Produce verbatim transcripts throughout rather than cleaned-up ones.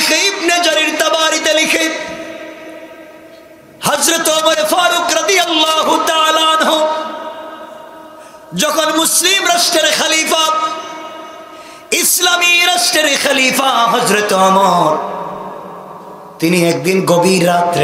তারিখে ইবনে জারির তাবারিতে লিখে হযরত ওমর ফারুক রাদিয়াল্লাহু তাআলা আনহু যখন মুসলিম রাষ্ট্রের খলিফা, ইসলামী রাষ্ট্রের খলিফা হযরত ওমর, তিনি একদিন গভীর রাত্রে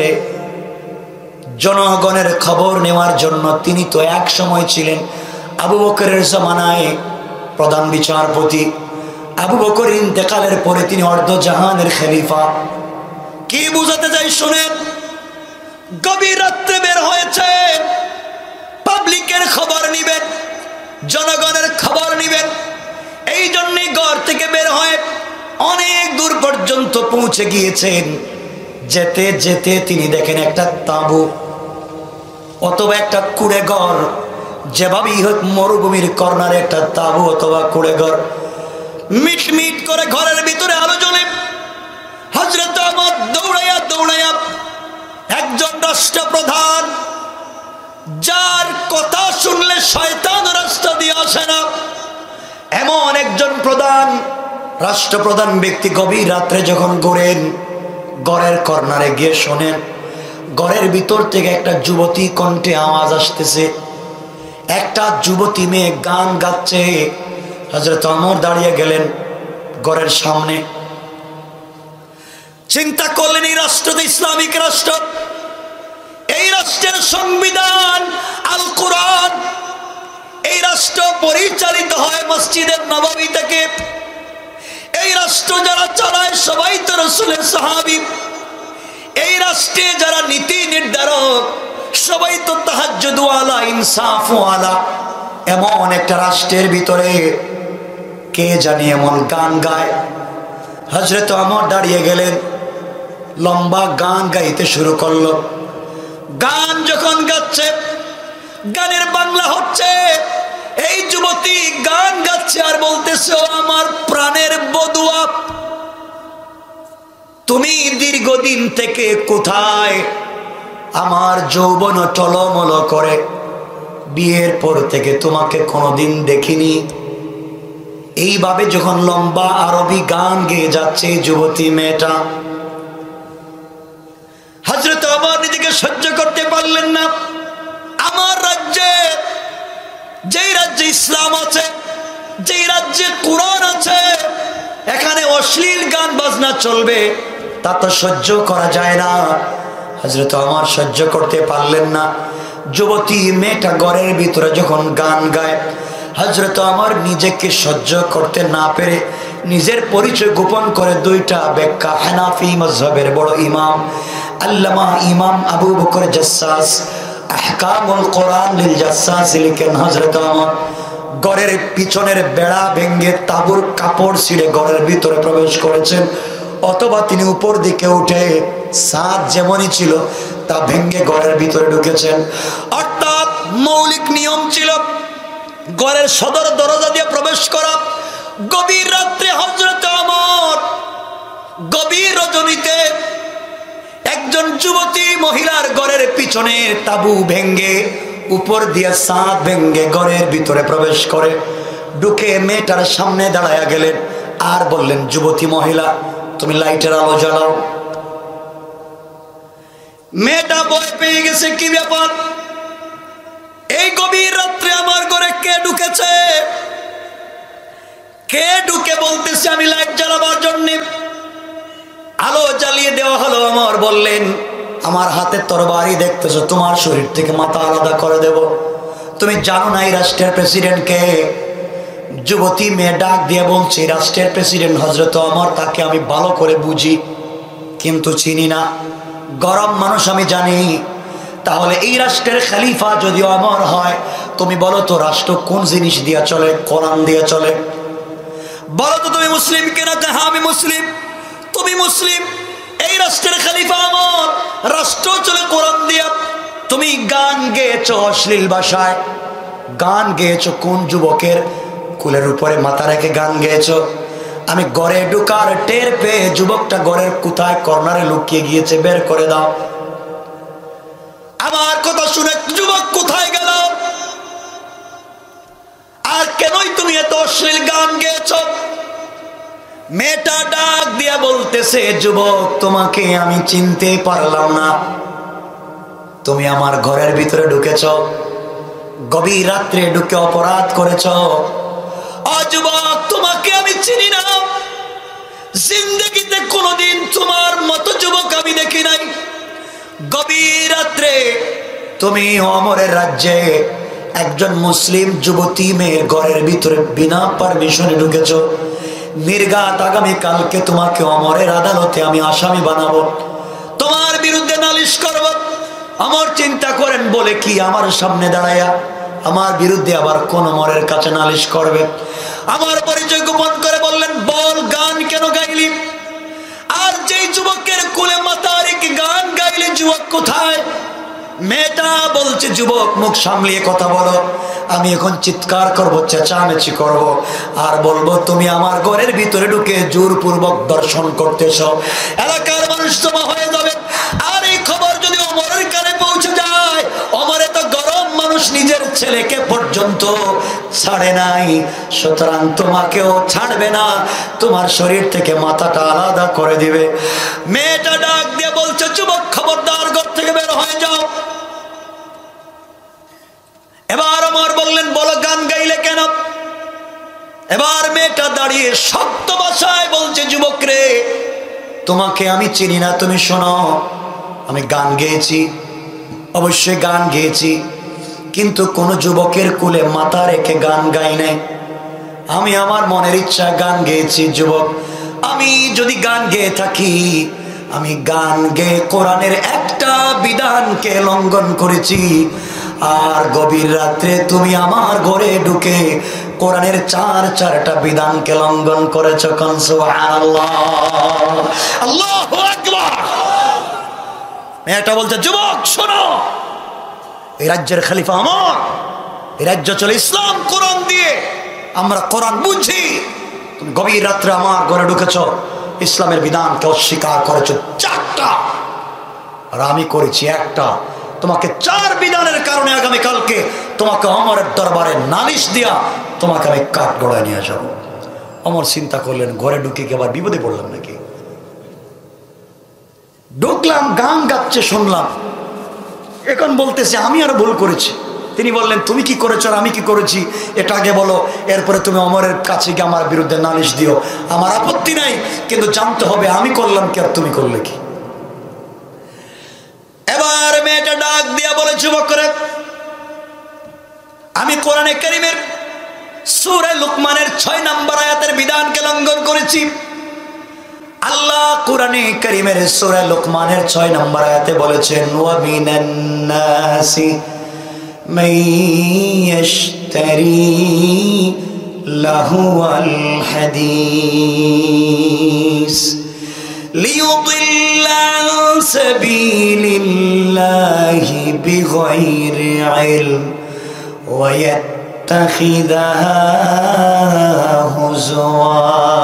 জনগণের খবর নেওয়ার জন্য, তিনি তো এক সময় ছিলেন আবু বকরের জামানায় প্রধান বিচারপতি, আবু বকর ইন্তেকালের পরে তিনি অর্ধ জাহানের খলিফা। কি বুঝাতে চাই শুনেন, গভীর রাত্রে বের হয়েছে, পাবলিকের খবর নিবেন, জনগণের খবর নিবেন। এই জন্যই ঘর থেকে বের হয়ে অনেক দূর পর্যন্ত পৌঁছে গিয়েছেন। যেতে যেতে তিনি দেখেন একটা তাঁবু অথবা একটা কুড়ে ঘর, যেভাবেই হোক মরুভূমির কর্নারে একটা তাঁবু অথবা কুড়ে ঘর, মিট মিট করে ঘরের ভিতরে আলো জ্বলে। হযরত ওমর দৌড়াইয়া দৌড়াইয়া একজন রাষ্ট্রপ্রধান, যার কথা শুনলে শয়তান রাস্তা দিয়ে আসে না, এমন একজন প্রধান রাষ্ট্রপ্রধান ব্যক্তি গভীর রাত্রে যখন ঘোরেন, ঘরের কর্নারে গিয়ে শোনেন ঘরের ভিতর থেকে একটা যুবতী কণ্ঠে আওয়াজ আসতেছে, একটা যুবতী মেয়ে গান গাচ্ছে। হযরত ওমর দাঁড়িয়ে গেলেন ঘরের সামনে, চিন্তা করলেন এই রাষ্ট্র তো ইসলামিক রাষ্ট্র, এই রাষ্ট্রের সংবিধান আল কোরআন, এই রাষ্ট্র পরিচালিত হয় মসজিদের নববী থেকে, এই রাষ্ট্র যারা চালায় সবাই তো রাসূলের সাহাবী, এই রাষ্ট্রে যারা নীতি নির্ধারক সবাই তো তাহাজ্জুদ ওয়ালা, ইনসাফ ওয়ালা। এমন একটা রাষ্ট্রের ভিতরে কে জানি এমন গান গায়। হযরত ওমর দাঁড়িয়ে গেলেন, লম্বা গান গাইতে শুরু করলো। গান যখন গাচ্ছে, গানের বাংলা হচ্ছে, এই যুবতী গান গাচ্ছে আর বলতেছে, ও আমার প্রাণের বধূয়া, তুমি দীর্ঘদিন থেকে কোথায়? আমার যৌবন টলমল করে, বিয়ের পর থেকে তোমাকে কোনোদিন দেখিনি। এইভাবে যখন লম্বা আরবি গান গেয়ে যাচ্ছে যুবতী মেয়েটা, হযরত ওমর নিজেকে সহ্য করতে পারলেন না। আমার রাজ্যে, যেই রাজ্যে ইসলাম আছে, যেই রাজ্যে কোরআন আছে, এখানে অশ্লীল গান বাজনা চলবে, তা তো সহ্য করা যায় না। হযরত ওমর সহ্য করতে পারলেন না। যুবতী মেয়েটা ঘরের ভিতরে যখন গান গায়, হযরত ওমর নিজেকে সহ্য করতে না পেরে নিজের পরিচয় গোপন করে দুইটা ব্যাখ্যা হানাফি মাযহাবের বড় ইমাম আল্লামা ইমাম আবু বকর জাসসাস আহকামুল কোরআন লিল জাসসাস লিখেন, হযরত ওমর ঘরের পিছনের বেড়া ভেঙে তাঁবুর কাপড় ছিঁড়ে ঘরের ভিতরে প্রবেশ করেছেন, অথবা তিনি উপর দিকে উঠে ছাদ যেমনই ছিল তা ভেঙে ঘরের ভিতরে ঢুকেছেন। অর্থাৎ মৌলিক নিয়ম ছিল ঘরের সদর দরজা দিয়ে প্রবেশ করা। গভীর রাত্রে হযরত ওমর গভীর রজনীতে একজন যুবতী মহিলার ঘরের পিছনে তাঁবু ভেঙে উপর দিয়ে ছাদ ভেঙে ঘরের ভিতরে প্রবেশ করে ঢুকে মেয়েটার সামনে দাঁড়ায়া গেলেন আর বললেন, যুবতী মহিলা, তুমি লাইটের আলো জ্বালাও। মেয়েটা ভয় পেয়ে গেছে, কি ব্যাপার, এই গভীর রাত্রে আমার ঘরে কে ঢুকেছে? কে ঢুকে বলতেছে আমি লাইট জ্বালাবার জন্য? আলো জ্বালিয়ে দেওয়া হলো। ওমর বললেন, আমার হাতের তরবারি দেখতেছো, তোমার শরীর থেকে মাথা আলাদা করে দেব। তুমি জানো না এই রাষ্ট্রের প্রেসিডেন্ট কে? যুবতী মেয়ে ডাক দিয়ে বলছে, রাষ্ট্রের প্রেসিডেন্ট হযরত ওমর, তাকে আমি ভালো করে বুঝি কিন্তু চিনি না, গরম মানুষ আমি জানি। তাহলে এই রাষ্ট্রের খলিফা যদি ওমর হয়, তুমি বলো তো রাষ্ট্র কোন জিনিস দিয়ে চলে? কোরআন দিয়ে চলে। বলো তো তুমি মুসলিম কিনা? হ্যাঁ আমি মুসলিম। তুমি মুসলিম, এই রাষ্ট্রের খলিফা ওমর, রাষ্ট্র চলে কোরআন দিয়া। তুমি গান গেয়েছো অশ্লীল ভাষায়, গান গেয়েছো কোন যুবকের কুলের উপরে মাথা রেখে গান গেয়েছো? আমি ঘরে ঢুকার টের পেয়ে যুবকটা ঘরের কোথায় কর্নারে লুকিয়ে গিয়েছে, বের করে দাও। আমার কথা শুনে যুবক কোথায় গেল? আর কেনই তুমি এত অশ্লীল গান গেয়েছো? মেয়েটা ডাক দিয়া বলতেছে, যুবক তোমাকে আমি চিনতে পারলাম না, তুমি আমার ঘরের ভিতরে ঢুকেছ, গভীর রাত্রে ঢুকে অপরাধ করেছ। ও যুবক তোমাকে আমি চিনি না, জিন্দগিতে কোনোদিন তোমার মতো যুবক আমি দেখি নাই। গভীর রাত্রে তুমি অমরের রাজ্যে একজন মুসলিম যুবতী মেয়ের ঘরের ভিতরে বিনা পারমিশনে ঢুকেছ। নির্ঘাত আগামী কালকে তোমাকে অমরের আদালতে আমি আসামি বানাবো, তোমার বিরুদ্ধে নালিশ করব। অমর চিন্তা করেন, বলে কি আমার সামনে দাঁড়ায়া আমার বিরুদ্ধে আবার কোন অমরের কাছে নালিশ করবে? আমার পরিচয় গোপন করে বললেন, বল গান কেন গাইলি? আর যেই যুবকের কোলে মাথা রেখে গান গাইলি, যুবক কোথায়? মেয়েটা বলছে, যুবক মুখ সামলিয়ে কথা বলো, আমি এখন চিৎকার করব, চেঁচামেচি করব, আর বলবো তুমি আমার ঘরের ভিতরে ঢুকে জোরপূর্বক দর্শন করতেছ, এলাকার মানুষ জমা হয়ে যাবে। আর এই খবর যদি অমরের কানে পৌঁছে যায়, অমরে তো গরম মানুষ, নিজের ছেলেকে পর্যন্ত ছাড়ে নাই, সুতরাং তোমাকেও ছাড়বে না, তোমার শরীর থেকে মাথাটা আলাদা করে দিবে। মেয়েটা ডাক দিয়ে বলছে, যুবক খবরদার, ঘর থেকে বের হয়ে যাও। এবার অমর বললেন, বলো গান গাইলে কেন? এবার মেয়েটা দাঁড়িয়ে শক্ত ভাষায় বলছে, যুবক রে তোমাকে আমি চিনি না, তুমি শোনো, আমি গান গেয়েছি, অবশ্যই গান গেয়েছি, কিন্তু কোন যুবকের কোলে মাথা রেখে গান গাই নাই, আমি আমার মনের ইচ্ছা গান গেয়েছি। যুবক, আমি যদি গান গেয়ে থাকি, আমি গান গেয়ে কোরআনের একটা বিধানকে লঙ্ঘন করেছি, আর গভীর রাত্রে তুমি আমার ঘরে ঢুকে কোরআনের চার চারটা বিধানকে লঙ্ঘন করেছ। সুবহানাল্লাহ, আল্লাহু আকবার। মেয়েটা বলছে, যুবক শোনো, এই রাজ্যের খলিফা আমার, এই রাজ্য চলে ইসলাম কোরআন দিয়ে, আমরা কোরআন বুঝি, তুমি গভীর রাত্রে আমার ঘরে ঢুকেছ, ইসলামের বিধানকে অস্বীকার করেছ চারটা, আর আমি করেছি একটা। তোমাকে চার বিধানের কারণে আগামীকালকে তোমাকে অমরের দরবারে নালিশ দিয়া তোমাকে আমি কাঠ গড়ায় নিয়ে যাব। অমর চিন্তা করলেন, ঘরে ঢুকে কি আবার বিপদে পড়লাম নাকি? ঢুকলাম, গান গাচ্ছে শুনলাম, এখন বলতেছে আমি আর ভুল করেছি। তিনি বললেন, তুমি কি করেছো আর আমি কি করেছি এটা আগে বলো, এরপরে তুমি অমরের কাছে গিয়ে আমার বিরুদ্ধে নালিশ দিও, আমার আপত্তি নাই, কিন্তু জানতে হবে আমি করলাম কি আর তুমি করলে কি। এবার মেয়েটা ডাক দিয়া বলে, যুবক করে আমি কোরআনে কারীমের সূরা লুকমানের ছয় নম্বর আয়াতের বিধানকে লঙ্ঘন করেছি। আল্লাহ কোরআনে কারীমের সূরা লুকমানের ছয় নম্বর আয়াতে বলেছেন, ওয়া মিনান নাসি মাইয়াশতারি লাহুল হাদিস লিয়ুদিল্লা আন সাবিলিল্লাহি বিগাইরি ইলম ওয়া ইয়াত্তাখিযাহা হুজওয়া।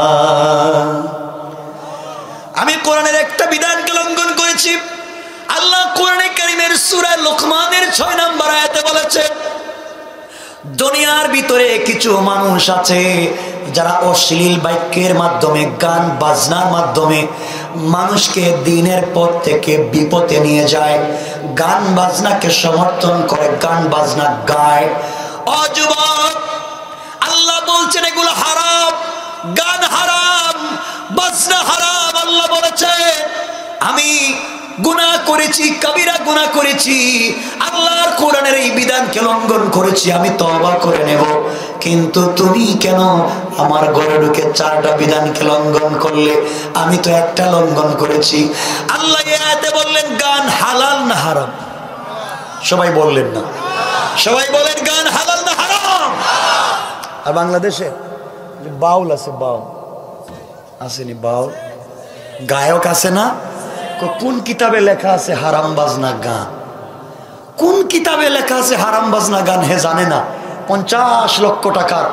আমি কোরআনের একটা বিধানকে লঙ্ঘন করেছি। আল্লাহ কোরআনে কারীমের সূরা লুকমানের ছয় নম্বর আয়াতে বলেছে, দুনিয়ার ভিতরে কিছু মানুষ আছে যারা অশ্লীল বাক্যের মাধ্যমে, গান বাজনার মাধ্যমে মানুষকে দ্বীনের পথ থেকে বিপদে নিয়ে যায়, গান বাজনাকে সমর্থন করে, গান বাজনা গায়। ও যুবক, আল্লাহ বলছেন এগুলো হারাম, গান হারাম, বাজনা হারাম। আল্লাহ বলেছে আমি গুনাহ করেছি, কবিরা গুনাহ করেছি, আল্লাহর কোরআনের এই বিধানকে লঙ্ঘন করেছি, আমি তওবা করে নেব। কিন্তু তুমি কেন আমার ঘরে ঢুকে চারটা বিধানকে লঙ্ঘন করলে? আমি তো একটা লঙ্ঘন করেছি। আল্লাহ এই আয়াতে বললেন গান হালাল না হারাম? সবাই বললেন না, সবাই বলেন গান হালাল না হারাম? আর বাংলাদেশে বাউল আছে, বাউল আসেনি, বাউল গায়ক আছে না? কোন কিতাবে লেখা আছে হারাম বাজনা গান? কোন কিতাবে লেখা আছে হারাম বাজনা গান? হে জানে না? পঞ্চাশ লক্ষ টাকার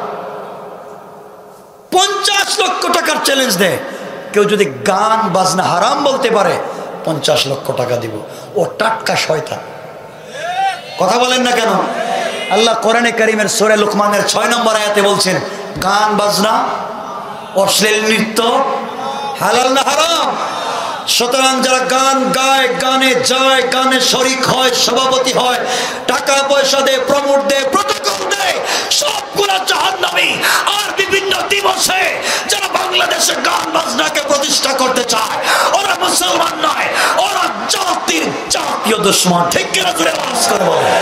পঞ্চাশ লক্ষ টাকার চ্যালেঞ্জ দেয়, কেউ যদি গান বাজনা হারাম বলতে পারে পঞ্চাশ লক্ষ টাকা দিব। ও টাটকা শয়তান। কথা বলেন না কেন? আল্লাহ কোরআনে কারীমের সূরা লুকমানের ছয় নম্বর আয়াতে বলছেন গান বাজনা অশ্লীল নৃত্য হালাল না হারাম? সুতরাং যারা গান গায়, গানে যায়, গানে শরিক হয়, সভাপতি হয়, টাকা পয়সা দেয়, প্রমোট দেয়, প্রটোকল দেয়, সবগুলা জাহান্নামী। আর বিভিন্ন দিবসে যারা বাংলাদেশে গান বাজনাকে প্রতিষ্ঠা করতে চায়, ওরা মুসলমান নয়, ওরা জাতির জাতীয় দুশমন। ঠিক কিনা জোরে আওয়াজ করে বলে।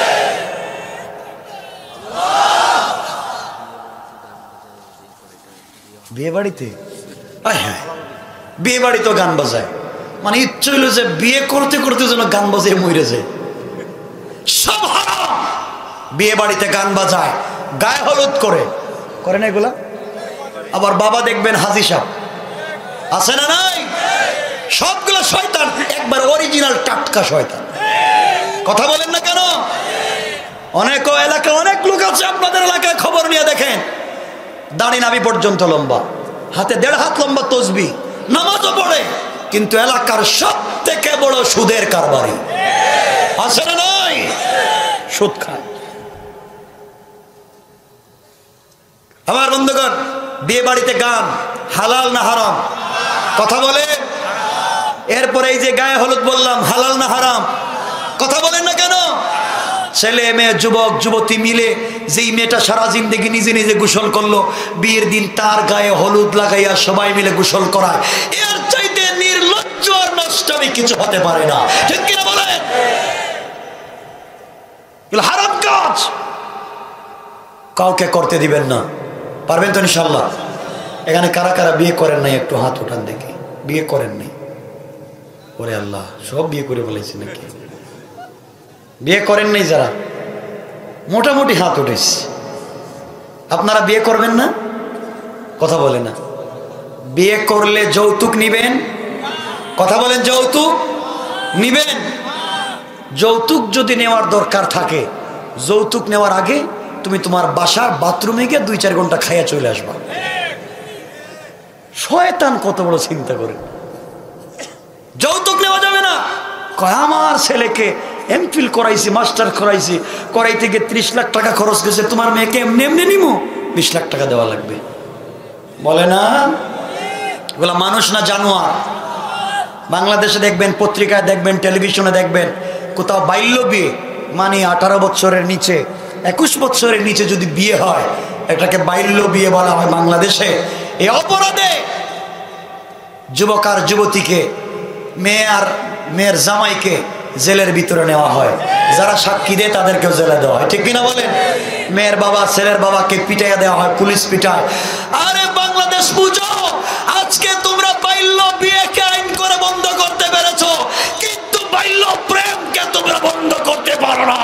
বিয়ে বাড়িতে বিয়ে বাড়ি তো গান বাজায়, মানে ইচ্ছে হইল যে বিয়ে করতে করতে যেন গান বাজিয়ে মরে যায়। সব হারাম। বিয়ে বাড়িতে গান বাজায়, গায়ে হলুদ করে করে না এগুলা। আবার বাবা দেখবেন হাজি সাহেব আছে না নাই? সবগুলো শয়তান, একবার অরিজিনাল টাটকা শয়তান। কথা বলেন না কেন? অনেক এলাকা অনেক লোক আছে, আপনাদের এলাকায় খবর নিয়ে দেখেন, দাড়ি নাভি পর্যন্ত লম্বা, হাতে দেড় হাত লম্বা তসবি, নামাজও পড়ে, কিন্তু এলাকার সব থেকে বড় সুদের কারবারি। আছে না নাই? সুদ খায়। আমার বন্ধুগণ, বিয়ে বাড়িতে গান হালাল না হারাম? কথা বলে। এরপরে এই যে গায়ে হলুদ বললাম, হালাল না হারাম? কথা বলেন না কেন? ছেলে মেয়ে যুবক যুবতী মিলে যেই মেয়েটা সারা জিন্দগি নিজে নিজে গোসল করলো, বিয়ের দিন তার গায়ে হলুদ লাগাইয়া সবাই মিলে গোসল করায়, এর চাইতে নির্লজ্জ আর নষ্টামি কিছু হতে পারে না। ঠিক কিনা বলেন? হারাম কাজ কাউকে করতে দিবেন না। পারবেন তো ইনশাল্লাহ? এখানে কারা কারা বিয়ে করেন নাই একটু হাত উঠান দেখি। বিয়ে করেন নাই? ওরে আল্লাহ, সব বিয়ে করে বলেছি নাকি? বিয়ে করেন নাই যারা, মোটামুটি হাত উঠেছে। আপনারা বিয়ে করবেন না? কথা বলে না। বিয়ে করলে যৌতুক নিবেন? কথা বলেন। যৌতুক নিবেন? যৌতুক যদি নেওয়ার দরকার থাকে, যৌতুক নেওয়ার আগে তুমি তোমার বাসার বাথরুমে গিয়ে দুই চার ঘন্টা খাইয়া চলে আসবা। শয়তান কত বড় চিন্তা করে। যৌতুক নেওয়া যাবে না। কয় আমার ছেলেকে এমফিল করাইছি, মাস্টার করাইছি, করাইতে গিয়ে ত্রিশ লাখ টাকা খরচ গেছে, তোমার মেয়েকে এমনি এমনি নিমো, বিশ লাখ টাকা দেওয়া লাগবে। বলে না? এগুলা মানুষ না জানোয়ার। বাংলাদেশে দেখবেন, পত্রিকায় দেখবেন, টেলিভিশনে দেখবেন, কোথাও বাল্য বিয়ে, মানে আঠারো বছরের নিচে, একুশ বছরের নিচে যদি বিয়ে হয়, এটাকে বাল্য বিয়ে বলা হয় বাংলাদেশে। এই অপরাধে যুবক আর যুবতীকে, মেয়ে আর মেয়ের জামাইকে জেলের ভিতরে নেওয়া হয়। যারা সাক্ষী দেয় তাদেরকেও জেলে দেওয়া হয়। ঠিক কিনা বলেন? মেয়ের বাবা ছেলের বাবাকে পিটাইয়া দেওয়া হয়, পুলিশ পিটায়। আরে বাংলাদেশ বুঝো, আজকে তোমরা বাল্য বিয়েকে আইন করে বন্ধ করতে পেরেছো, কিন্তু বাল্য প্রেমকে তোমরা বন্ধ করতে পারো না।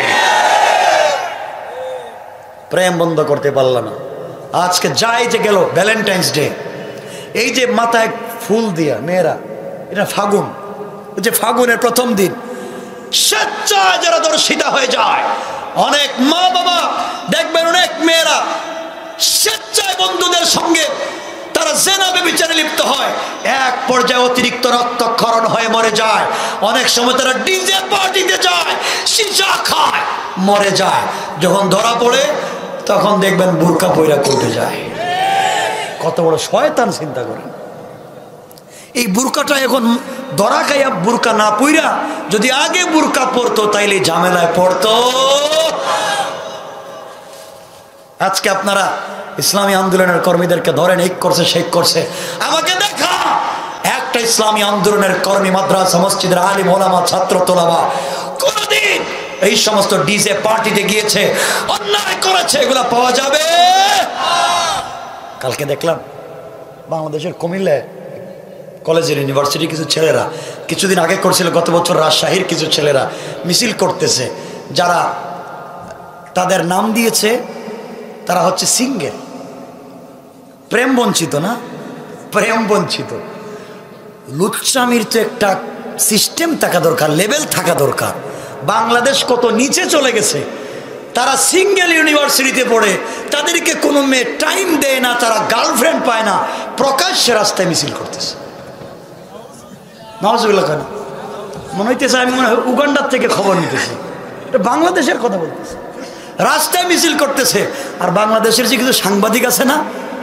প্রেম বন্ধ করতে পারল না। আজকে যাই যে গেল ভ্যালেন্টাইন্স ডে, এই যে মাথায় ফুল দিয়া মেয়েরা, এটা ফাগুন, যে ফাগুনের প্রথম দিন স্বেচ্ছায় যারা দর্শিতা হয়ে যায়, অনেক মা বাবা দেখবেন, অনেক মেয়েরা স্বেচ্ছায় বন্ধুদের সঙ্গে তারা জেনা ব্যভিচারে লিপ্ত হয়, এক পর্যায়ে অতিরিক্ত রক্তক্ষরণ হয়ে মরে যায়। অনেক সময় তারা ডিজে পার্টিতে যায়, শিশা খায়, মরে যায়। যখন ধরা পড়ে তখন দেখবেন বুরকা পইরা উঠে যায়। কত বড় শয়তান চিন্তা করেন। এই বুরকাটা এখন ধরা খাইয়া বুরকা না পইরা যদি আগে বুরকা পরতো তাইলে ঝামেলায় পড়তো। আজকে আপনারা ইসলামী আন্দোলনের কর্মীদেরকে ধরেন, এই করছে সেই করছে, আমাকে দেখা একটা ইসলামী আন্দোলনের কর্মী, মাদ্রাসা মসজিদের আলিম ওলামা ছাত্র তোলাবা কোনদিন এই সমস্ত ডিজে পার্টিতে গিয়েছে, অন্যায় করেছে, এগুলা পাওয়া যাবে? কালকে দেখলাম বাংলাদেশের কুমিল্লায় কলেজের ইউনিভার্সিটি কিছু ছেলেরা, কিছুদিন আগে করছিল, গত বছর রাজশাহীর কিছু ছেলেরা মিছিল করতেছে, যারা তাদের নাম দিয়েছে তারা হচ্ছে সিঙ্গেল, প্রেম বঞ্চিত, না প্রেম বঞ্চিত। লুচ্চামির তো একটা সিস্টেম থাকা দরকার, লেভেল থাকা দরকার। বাংলাদেশ কত নিচে চলে গেছে। তারা সিঙ্গেল ইউনিভার্সিটিতে পড়ে, তাদেরকে কোনো মেয়ে টাইম দেয় না, তারা গার্লফ্রেন্ড পায় না, প্রকাশ্যে রাস্তায় মিছিল করতেছে। নাউজুবিল্লাহ। কেন মনে হইতেছে আমি মনে হয় উগান্ডার থেকে খবর নিতেছি, এটা বাংলাদেশের কথা বলতেছে। রাস্তায় মিছিল করতেছে। আর বাংলাদেশের যে কিছু সাংবাদিক আছে না,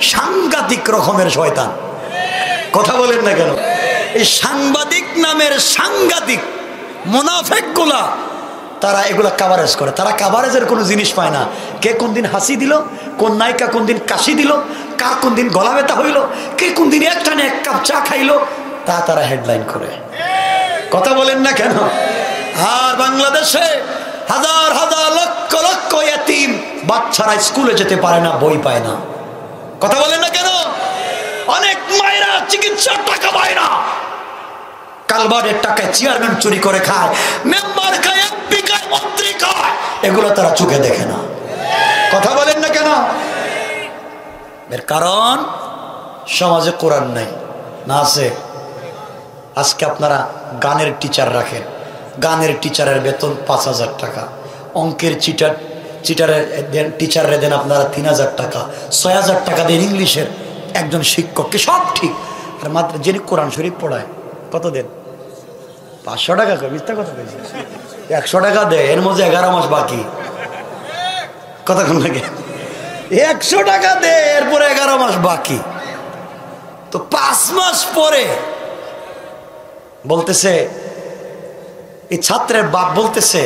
সাংঘাতিক রকমের শয়তান। কথা বলেন না কেন? এই সাংবাদিক নামের সাংঘাতিক মুনাফিকগুলা তারা এগুলা কাভারেজ করে। তারা কাভারেজের কোনো জিনিস পায় না। কে কোন দিন হাসি দিল, কোন নায়িকা কোন দিন কাশি দিল, কা কোন দিন গলা ব্যথা হইল, কে কোন দিন এক টানে এক কাপ চা খাইলো, তা তারা হেডলাইন করে। কথা বলেন না কেন? আর বাংলাদেশে হাজার হাজার লক্ষ লক্ষ এতিম বাচ্চারা স্কুলে যেতে পারে না, বই পায় না। কথা বলেন না কেন? অনেক মায়েরা চিকিৎসার টাকা পায় না, কালবারের টাকায় চেয়ারম্যান চুরি করে খায়, মেম্বার খায়, এমপি খায়, মন্ত্রী খায়, এগুলো তারা চোখে দেখে না। কথা বলেন না কেন? এর কারণ সমাজে কোরআন নাই। না আছে? আজকে আপনারা গানের টিচার রাখেন, গানের টিচারের বেতন পাঁচ হাজার টাকা, অঙ্কের চিটার চিটারের দেন টিচারের দেন আপনারা তিন হাজার টাকা, ছয় হাজার টাকা দেন ইংলিশের একজন শিক্ষককে, সব ঠিক। আর মাত্র যিনি কোরআন শরীফ পড়ায় কত দেন? পাঁচশো টাকা করে। মিথ্যা কথা বলছে, একশো টাকা দেয়, এর মধ্যে এগারো মাস বাকি। কতক্ষণ লাগে? একশো টাকা দেয়, এরপরে এগারো মাস বাকি। তো পাঁচ মাস পরে বলতেছে, এই ছাত্রের বাপ বলতেছে,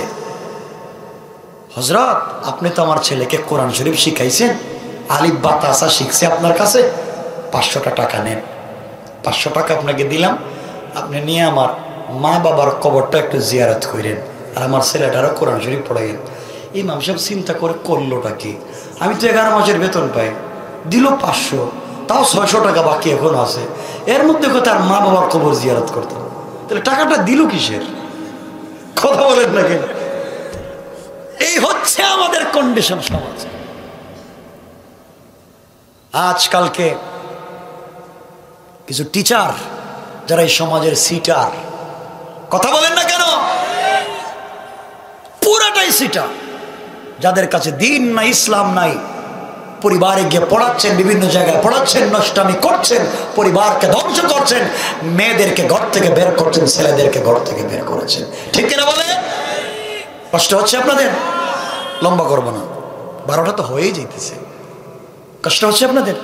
হযরত আপনি তো আমার ছেলেকে কোরআন শরীফ শিখাইছেন, আলিফ বা তাসা শিখছে আপনার কাছে, পাঁচশোটা টাকা নেন, পাঁচশো টাকা আপনাকে দিলাম, আপনি নিয়ে আমার মা বাবার কবরটা একটু জিয়ারত করেন, আর আমার ছেলেটারও কোরআন শরীফ পড়াইন। ইমাম সাহেব চিন্তা করে করলোটা কি, আমি তো এগারো মাসের বেতন পাই, দিল পাঁচশো, তাও ছয়শো টাকা বাকি এখন আছে, এর মধ্যে তার মা বাবার কবর জিয়ারত করতো, তাহলে টাকাটা দিল কিসের? কথা বলেন না কেন? এই হচ্ছে আমাদের কন্ডিশন সমাজ। আজকালকে কিছু টিচার যারা এই সমাজের সিটার, কথা বলেন না কেন? পুরাটাই সিটার, যাদের কাছে দিন নাই, ইসলাম নাই, পরিবারে গিয়ে পড়াচ্ছেন, বিভিন্ন জায়গায় পড়াচ্ছেন, নষ্টামি করছেন, পরিবারকে ধ্বংস করছেন, মেয়েদেরকে ঘর থেকে বের করছেন, ছেলেদেরকে ঘর থেকে বের করেছেন। ঠিক কিনা বলে? কষ্ট হচ্ছে আপনাদের? লম্বা করবো না, বারোটা তো হয়েই যেতেছে। কষ্ট হচ্ছে আপনাদের?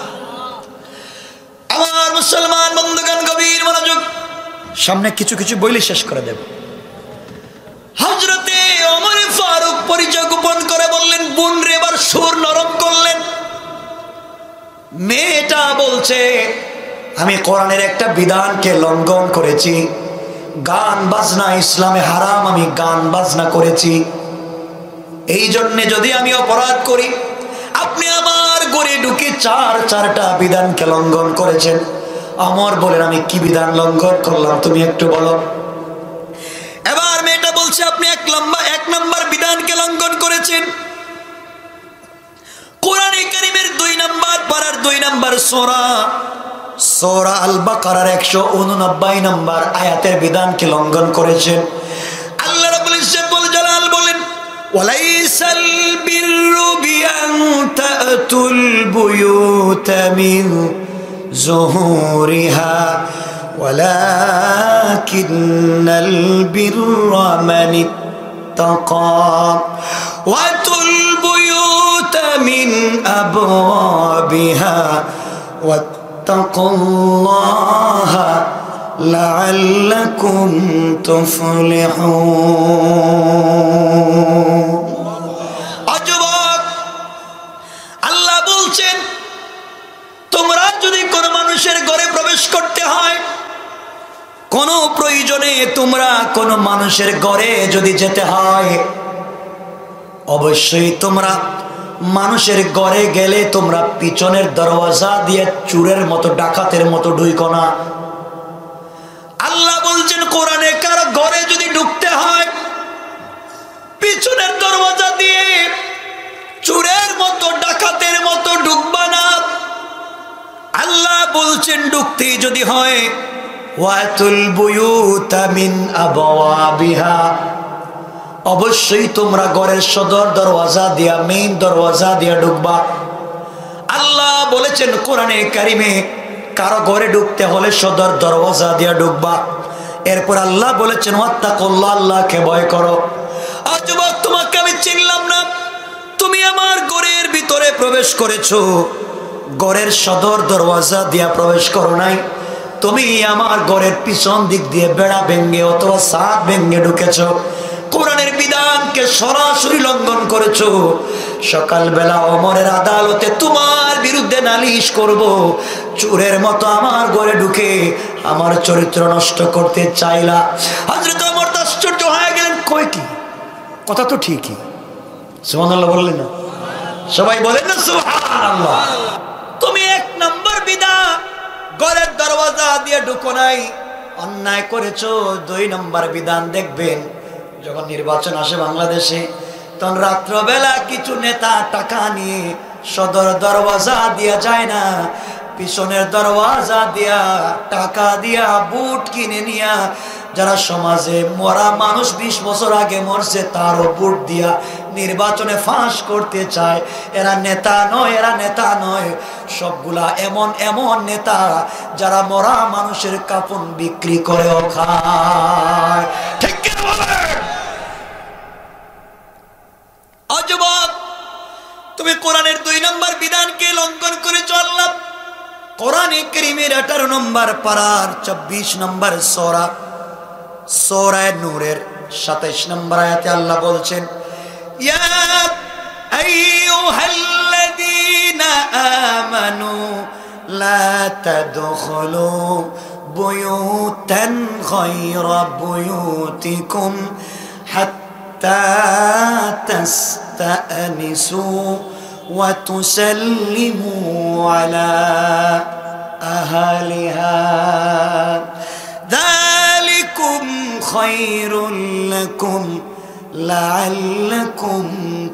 আমার মুসলমান বন্ধুগণ, গভীর মনোযোগ, সামনে কিছু কিছু বইলে শেষ করে দেব। হযরতে ওমর ফারুক পরিচয় গোপন করে বললেন, বোন রে, এবার সুর নরম করলেন। মেয়েটা বলছে, আমি কোরআনের একটা বিধানকে লঙ্ঘন করেছি, গান বাজনা ইসলামে হারাম, আমি গান বাজনা করেছি, এই জন্য যদি আমি অপরাধ করি, আপনি আমার ঘরে ঢুকে চার চারটা বিধানকে লঙ্ঘন করেছেন। ওমর বলেন, আমি কি বিধান লঙ্ঘন করলাম তুমি একটু বলো। এবার মেয়েটা বলছে, আপনি এক লম্বা এক নম্বর বিধানকে লঙ্ঘন করেছেন, কোরআনে কারীমের দুই নম্বর পারার দুই নম্বর সূরা সূরা আল বাকারার একশো উননব্বই নম্বর আয়াতের বিধানকে লঙ্ঘন করেছেন। আল্লাহ রাব্বুল ইজ্জত ওয়াল জালাল বলেন, ওয়ালাইসাল বিররু বিআন তাতুল বুয়ুতা মিন যুহুরিহা ওয়ালাকিন্নাল বিররা মান ইত্তাকা ওয়াতুল বুয়ুতা মিন আবওয়াবিহা ওয়াত্তাকুল্লাহা লাআল্লাকুম তুফলিহুন। অযুবক, আল্লাহ বলছেন, তোমরা যদি কোনো মানুষের ঘরে প্রবেশ করতে হয়, কোনো প্রয়োজনে তোমরা কোনো মানুষের ঘরে যদি যেতে হয়, অবশ্যই তোমরা মানুষের ঘরে গেলে তোমরা পিছনের দরওয়াজা দিয়ে চোরের মতো, ডাকাতের মতো ঢুকো না। আল্লাহ বলছেন, কোরআনে কারো ঘরে যদি ঢুকতে হয়, পিছনের দরওয়াজা দিয়ে চোরের মতো, ডাকাতের মতো ঢুকবা না। আল্লাহ বলছেন, ঢুকতে যদি হয়, ওয়াতুল বুয়ুতা মিন আবওয়াবিহা, অবশ্যই তোমরা ঘরের সদর দরওয়াজা দিয়া, মেইন দরওয়াজা দিয়া ঢুকবা। আল্লাহ বলেছেন কোরআনে কারিমে, কারো ঘরে ঢুকতে হলে সদর দরওয়াজা দিয়া ঢুকবা। এরপর আল্লাহ বলেছেন, ওয়াত্তাকুল্লাহ, আল্লাহকে ভয় করো। আর যুবক, তোমাকে আমি চিনলাম না, তুমি আমার ঘরের ভিতরে প্রবেশ করেছো, ঘরের সদর দরওয়াজা দিয়া প্রবেশ করো নাই, তুমি আমার ঘরের পিছন দিক দিয়ে বেড়া ভেঙ্গে অথবা ছাদ ভেঙ্গে ঢুকেছো, কোরআনের বিধানকে সরাসরি লঙ্ঘন করেছো। সকালবেলা ওমরের আদালতে তোমার বিরুদ্ধে নালিশ করব, চোরের মতো আমার ঘরে ঢুকে আমার চরিত্র নষ্ট করতে চাইলা। হযরত ওমর আশ্চর্য হয়ে গেলেন, কই কি কথা তো ঠিকই। সুবহানাল্লাহ বললেন না? সবাই বলেন না সুবহানাল্লাহ। তুমি এক নম্বর বিধান ঘরের দরওয়াজা দিয়ে ঢুকো নাই, অন্যায় করেছো। দুই নম্বর বিধান দেখবেন যখন নির্বাচন আসে বাংলাদেশে, তখন রাত্রবেলা কিছু নেতা টাকা নিয়ে সদর দরওয়াজা দিয়া যায় না, পিছনের দরওয়াজা দিয়া টাকা দিয়া বুট কিনে নিয়া যারা সমাজে মরা মানুষ বিশ বছর আগে মরছে তারও বুট দিয়া নির্বাচনে ফাঁস করতে চায়। এরা নেতা নয়, এরা নেতা নয়, সবগুলা এমন এমন নেতা যারা মরা মানুষের কাফন বিক্রি করেও খায়। ঠিক কি বলে? অযুবক, তুমি কোরআনের দুই নম্বর বিধানকে লঙ্ঘন করে চললাম। কোরআনে কারীমের আঠারো নম্বর পারার চব্বিশ নম্বর সূরা সূরা নূরের সাতাইশ নম্বর আয়াতে আল্লাহ বলছেন, ইয়া আইয়ুহাল্লাযীনা আমানু লা তাদখুলু বুয়ুতান গায়রা বুয়ুতিকুম হাত্তা তাস্তানিসু ওয়া তুসাল্লিমু আলা আহলিহা যালিকুম খায়রুল লাকুম লাআল্লাকুম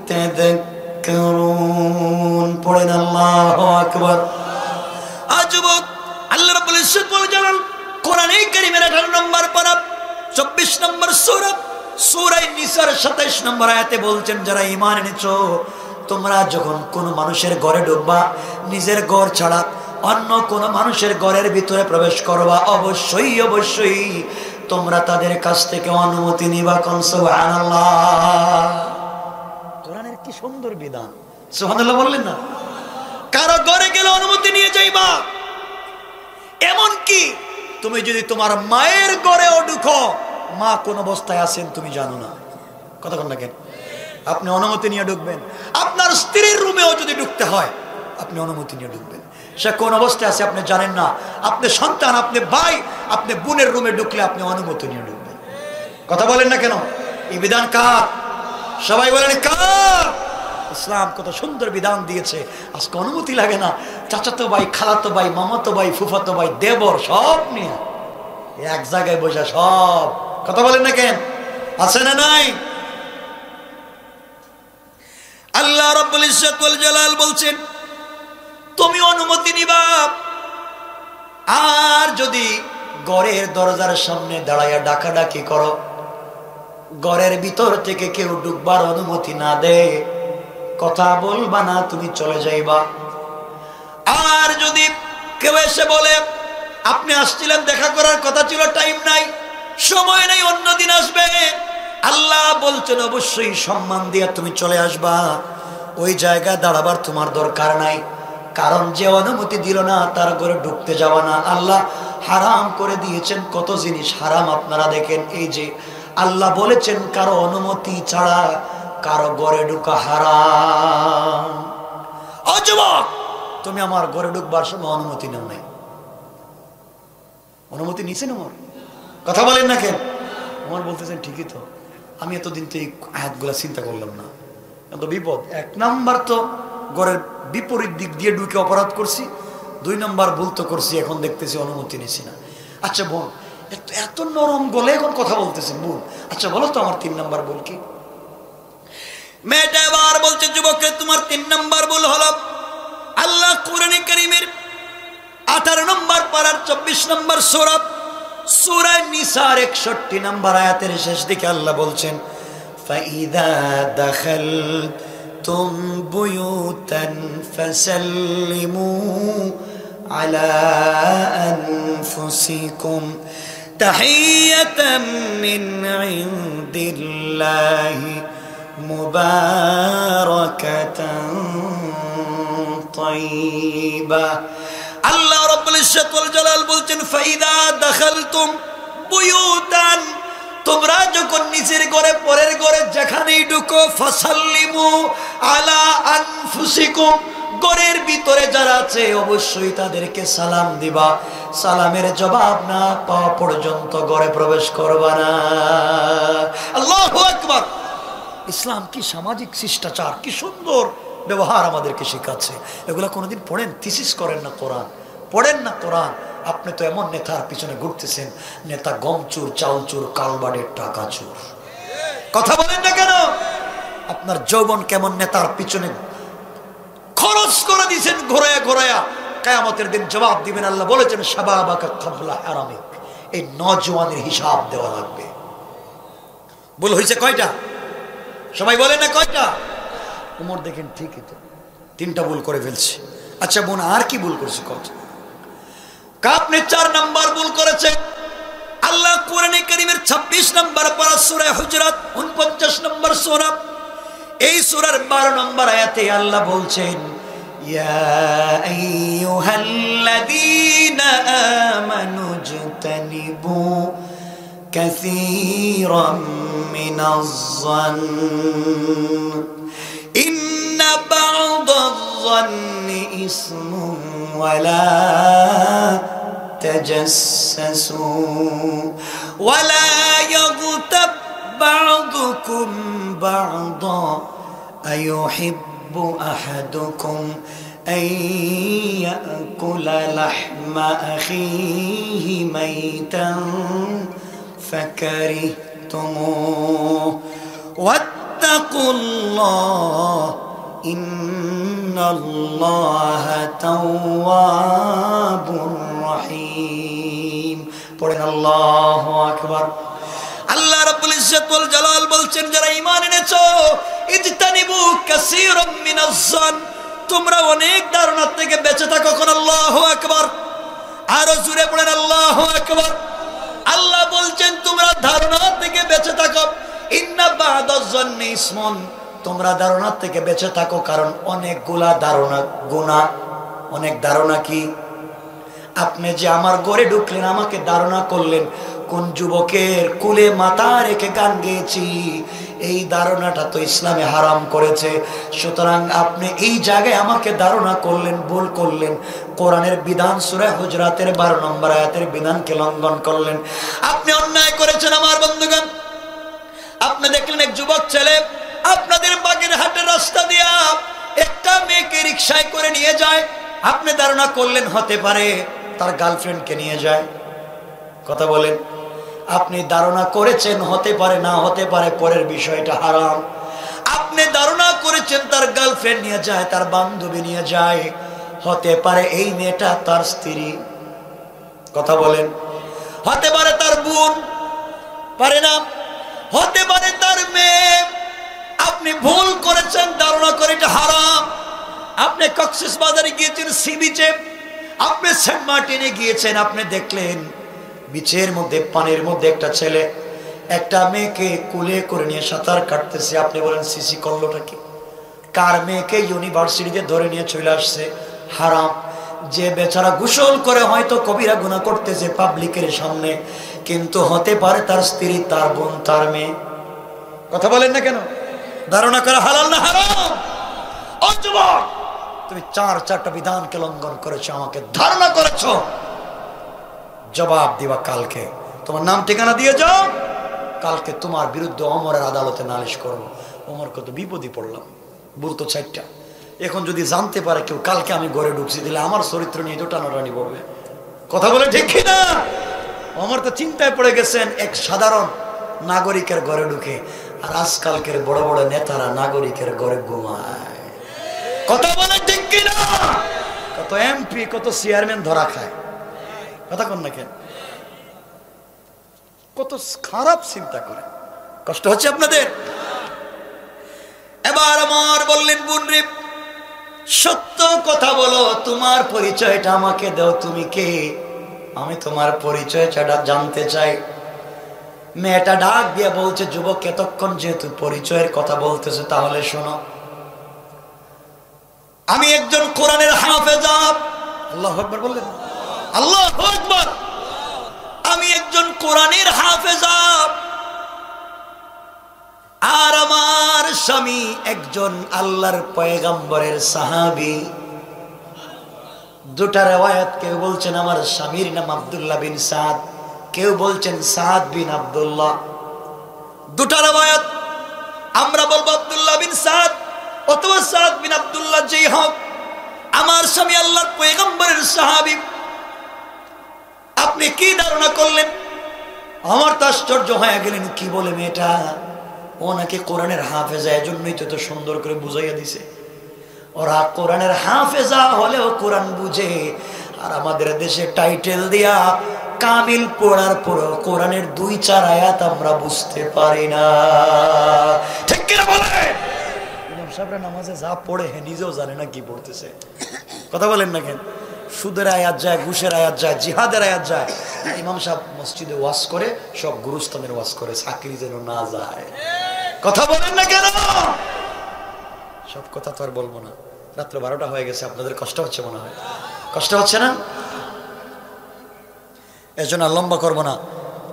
তাযাক্কারুন। পড়েন আল্লাহু আকবার। যুবক, আল্লাহ রাব্বুল ইজ্জত বলেন কোরআনে কারীমের আঠারো নম্বর পারা চব্বিশ নম্বর সূরা সূরা নিসার সাতাইশ নম্বর আয়াতে বলছেন, যারা ঈমান এনেছো তোমরা যখন কোন মানুষের ঘরে ঢুকবা, নিজের ঘর ছাড়া অন্য কোন মানুষের ঘরের ভিতরে প্রবেশ করবা, অবশ্যই অবশ্যই তোমরা তাদের কাছ থেকে অনুমতি নিবা। কোন সুবহানাল্লাহ। কোরআনের কি সুন্দর বিধান, সুবহানাল্লাহ বললেন না? কারো ঘরে গেলে অনুমতি নিয়ে যাইবা। এমন কি তুমি যদি তোমার মায়ের ঘরেও ঢুকো, মা কোন অবস্থায় আছেন তুমি জানো না, কথা বল না কেন? আপনি অনুমতি নিয়ে ঢুকবেন। আপনার স্ত্রীর রুমেও যদি ঢুকতে হয় আপনি অনুমতি নিয়ে ঢুকবেন। সে কোন অবস্থায় আছে আপনি জানেন না। আপনি সন্তান, আপনি ভাই, আপনি বোনের রুমে ঢুকলে আপনি অনুমতি নিয়ে ঢুকবেন। কথা বলেন না কেন? এই বিধান কার? সবাই বলেন কার? ইসলাম কত সুন্দর বিধান দিয়েছে, আজকে অনুমতি লাগে না। চাচাতো ভাই, খালাতো ভাই, মামাতো ভাই, ফুফাতো ভাই, দেবর সব নিয়ে এক জায়গায় বসে সব। কথা বলেন না কেন? আছে না নাই? আল্লাহ রাব্বুল ইজ্জত ওয়াল জালাল বলছেন তুমি অনুমতি নিবা। আর যদি ঘরের দরজার সামনে দাঁড়াইয়া ডাকাডাকি করো, ঘরের ভিতর থেকে কেউ ঢুকবার অনুমতি না দেয়, কথা বলবা না, তুমি চলে যাইবা। আর যদি কেউ এসে বলে আপনি আসছিলেন, দেখা করার কথা ছিল, টাইম নাই, সময় নাই, অন্যদিন আসবে, আল্লাহ বলছেন অবশ্যই সম্মান দিয়ে তুমি চলে আসবা। ওই জায়গায় দাঁড়াবার তোমার দরকার নাই, কারণ যে অনুমতি দিল না তার ঘরে ঢুকতে যাওয়া না। আল্লাহ হারাম করে দিয়েছেন কত জিনিস হারাম। আপনারা দেখেন, এই যে আল্লাহ বলেছেন কারো অনুমতি ছাড়া কারো ঘরে ঢুকা হারাম। ও যুবক, তুমি আমার ঘরে ঢুকবার সময় অনুমতি নাও নাই, অনুমতি নিছেন আমার? কথা বলেন না কেন? আমার বলতেছেন ঠিকই তো, আমি এতদিন তো এই আয়াতগুলা চিন্তা করলাম না, এত বিপদ। এক নাম্বার তো ঘরের বিপরীত দিক দিয়ে ঢুকে অপরাধ করছি, দুই নাম্বার ভুল তো করছি, এখন দেখতেছি অনুমতি নিছি না। আচ্ছা বোন, এত নরম গলে এখন কথা বলতেছেন বোন, আচ্ছা বলো তো আমার তিন নাম্বার ভুল কি? মেয়েটা এবার বলছে যুবককে তোমার তিন নাম্বার ভুল হলো, আল্লাহ কোরআনে কারীমের আঠারো নম্বর পারার চব্বিশ নম্বর সূরা সূরা নিসার একষট্টি নম্বর আয়াতের শেষ দিকে আল্লাহ বলছেন ফাইদা দাখালতুম বুয়ুতান ফাসাল্লিমু আলা আনফুসিকুম তাহিয়াতাম মিন ইনদিল্লাহি মুবারাকাতান তাইয়্যিবা। আল্লাহ রাব্বুল ইজ্জত ওয়াল জালাল বলছেন ফাইদা দাখালতুম বুয়ুতান, তোমরা যখন নিজের ঘরে পরের ঘরে যেখানেই ঢুকো ফাসাল্লিমু আলা আনফুসিকুম, ঘরের ভিতরে যারা আছে অবশ্যই তাদেরকে সালাম দিবা, সালামের জবাব না পাওয়া পর্যন্ত ঘরে প্রবেশ করবা না। আল্লাহু আকবার। ইসলাম কি সামাজিক শিষ্টাচার, কি সুন্দর ব্যবহার আমাদেরকে শেখাচ্ছে। এগুলো কোনোদিন পড়েন, থিসিস করেন না কোরআন, পড়েন না কোরআন। আপনি তো এমন নেতার পিছনে ঘুরতেছেন, নেতা গম চুর, চাউল চুর, কালবাড়ির টাকা চুর। কথা বলেন না কেন? আপনার যৌবন কেমন নেতার পিছনে খরচ করে দিয়েছেন, ঘোরায়া ঘোরায়া। কিয়ামতের দিন জবাব দিবেন। আল্লাহ বলেছেন শাবাবাকা ক্বাবলা হারামিক, এই নওজওয়ানের হিসাব দেওয়া লাগবে। ভুল হয়েছে কয়টা? সবাই বলেন না কয়টা? উমর দেখেন ঠিকই তো তিনটা ভুল করে ফেলছে। আচ্ছা বোন আর কি ভুল করছে? কত? আপনি চার নাম্বার ভুল করেছে। আল্লাহ কোরআনে কারীমের ছাব্বিশ নম্বর পারা সূরা হুজরাত উনপঞ্চাশ নম্বর সূরা, এই সূরার বারো নম্বর আয়াতে আল্লাহ বলছেন ইয়া আইয়ুহাল্লাযীনা আমানু জতানিবু কাসীরাম মিনাজ-যন্ন ইন্না বা'দায-যন্নি ইসমুন ওয়ালা تجسسوا ولا يغتب بعضكم بعضا أيحب أحدكم أن يأكل لحم أخيه ميتا فكرهتموه واتقوا الله إن الله تواب رحيم। পড়েন আল্লাহু আকবার। আল্লাহ রাব্বুল ইজ্জত ওয়াল জালাল বলছেন যারা ঈমান এনেছো ইজতানিবু কাসীরাম মিনাজ-যন, তোমরা অনেক ধারণা থেকে বেঁচে থাকো। কোন আল্লাহু আকবার। আরো জোরে পড়েন আল্লাহু আকবার। আল্লাহ বলছেন তোমরা ধারণা থেকে বেঁচে থাকো। ইন্না বা'দায-যন্নি ইসমুন, তোমরা ধারণা থেকে বেঁচে থাকো, কারণ অনেকগুলা ধারণা গুনাহ। অনেক ধারণা কি? আপনি যে আমার ঘরে ঢুকলেন, আমাকে ধারণা করলেন কোন যুবকের কুলে মাথা রেখে গান গেয়েছি, এই ধারণাটা তো ইসলামে হারাম করেছে। সুতরাং আপনি এই জায়গায় আমাকে ধারণা করলেন, ভুল করলেন, কোরআনের বিধান সূরা হুজরাতের বারো নম্বর আয়াতের বিধানকে লঙ্ঘন করলেন, আপনি অন্যায় করেছেন। আমার বন্ধুগণ, আপনি দেখলেন এক যুবক ছেলে আপনাদের বাগেরহাটের রাস্তা দিয়া একটা মেয়েকে রিকশায় করে নিয়ে যায়, আপনি ধারণা করলেন হতে পারে তার গার্লফ্রেন্ডকে নিয়ে যায়। কথা বলেন। আপনি ধারণা করেছেন হতে পারে, না হতে পারে, পরের বিষয়টা হারাম। আপনি ধারণা করেছেন তার গার্লফ্রেন্ড নিয়ে যায়, তার বান্ধবী নিয়ে যায়, হতে পারে এই মেয়েটা তার স্ত্রী। কথা বলেন। হতে পারে তার বোন, পারে না, হতে পারে তার মেয়ে। আপনি ভুল করেছেন ধারণা করে এটা হারাম। আপনি কক্সবাজারে গিয়েছেন, সি বিচে, আপনি সেন্ট মার্টিনে গিয়েছেন, আপনি দেখলেন বিচের মধ্যে পানির মধ্যে একটা ছেলে একটা মেয়েকে কুলে করে নিয়ে সাঁতার কাটতেছে। আপনি বলেন সিসি করলোটা কি? কার মেয়েকে ইউনিভার্সিটিতে ধরে নিয়ে চলে আসছে? হারাম। যে বেচারা গোসল করে হয়তো কবিরা গুনাহ করতেছে পাবলিকের সামনে, কিন্তু হতে পারে তার স্ত্রী, তার বোন, তার মেয়ে। কথা বলেন না কেন? ধারণা করা হালাল না হারাম? ও যুবক, তুমি চার চারটা বিধানকে লঙ্ঘন করেছো, আমাকে ধারণা করেছো, জবাব দিবা কালকে। তোমার নাম ঠিকানা দিয়ে যাও, কালকে তোমার বিরুদ্ধে ওমরের আদালতে নালিশ করবো। ওমর কত বিপদে পড়লাম, বলতো চারটা। এখন যদি জানতে পারে কেউ কালকে আমি ঘরে ঢুকছি, দিলে আমার চরিত্র নিয়ে তো টানাটানি পড়বে। কথা বলে ঠিক কিনা? ওমর তো চিন্তায় পড়ে গেছেন এক সাধারণ নাগরিকের ঘরে ঢুকে, আর আজকালকের বড় বড় নেতারা নাগরিকের ঘরে ঘুমায়। কথা বলে ঠিক কিনা? কত এমপি, কত চেয়ারম্যান ধরা খায়। কথা কন না কেন? কত খারাপ চিন্তা করে। কষ্ট হচ্ছে আপনাদের? এবার আমার বললেন বোন রে, সত্য কথা বলো, তোমার পরিচয়টা আমাকে দাও, তুমি কে? আমি তোমার পরিচয়টা জানতে চাই। মেয়েটা ডাক দিয়ে বলছে, যুবক এতক্ষণ যেহেতু পরিচয়ের কথা বলতেছে, তাহলে শোনো, আমি একজন কোরআনের হাফেজ। আল্লাহু আকবার বললেন, আল্লাহু আকবার। আমি একজন কোরআনের হাফেজ আর আমার স্বামী একজন আল্লাহর পয়গম্বরের সাহাবী। দুটা riwayat, কেউ বলছেন আমার স্বামীর নাম আব্দুল্লাহ বিন সাদ, কেউ বলছেন সাদ বিন আব্দুল্লাহ। দুটা riwayat, আমরা বলবো আব্দুল্লাহ বিন সাদ অথবা সাদ বিন আব্দুল্লাহ, যেই হোক আমার স্বামী আল্লাহর পয়গম্বরের সাহাবী। আপনি কি ধারণা করলেন? আমার তো আশ্চর্য হয়ে গেলেন, কি বলে মেয়েটা, ও নাকি কোরআনের হাফেজা, এজন্যই তো সুন্দর করে বুঝাইয়া দিছে। ওরা কোরআনের হাফেজা হলেও কোরআন বুঝে, আর আমাদের দেশে টাইটেল দিয়া কামিল পড়ার পরও কোরআনের দুই চার আয়াত আমরা বুঝতে পারি না। ঠিক কিনা বলেন? ইমাম সাহেবরা নামাজে যা পড়ে নিজেও জানে না কি পড়তেছে। কথা বলেন না কেন? সুদের আয়াত যায়, ঘুষের আয়াত যায়, জিহাদের আয়াত যায়। ইমাম সাহেব মসজিদে ওয়াজ করে, সব গুরুস্থানের ওয়াজ করে, চাকরি যেন না যায়। কথা বলেন না কেন? সব কথা তো আর বলবো না, রাত্র বারোটা হয়ে গেছে, আপনাদের কষ্ট হচ্ছে মনে হয়, কষ্ট হচ্ছে না? এর জন্য আর লম্বা করবো না।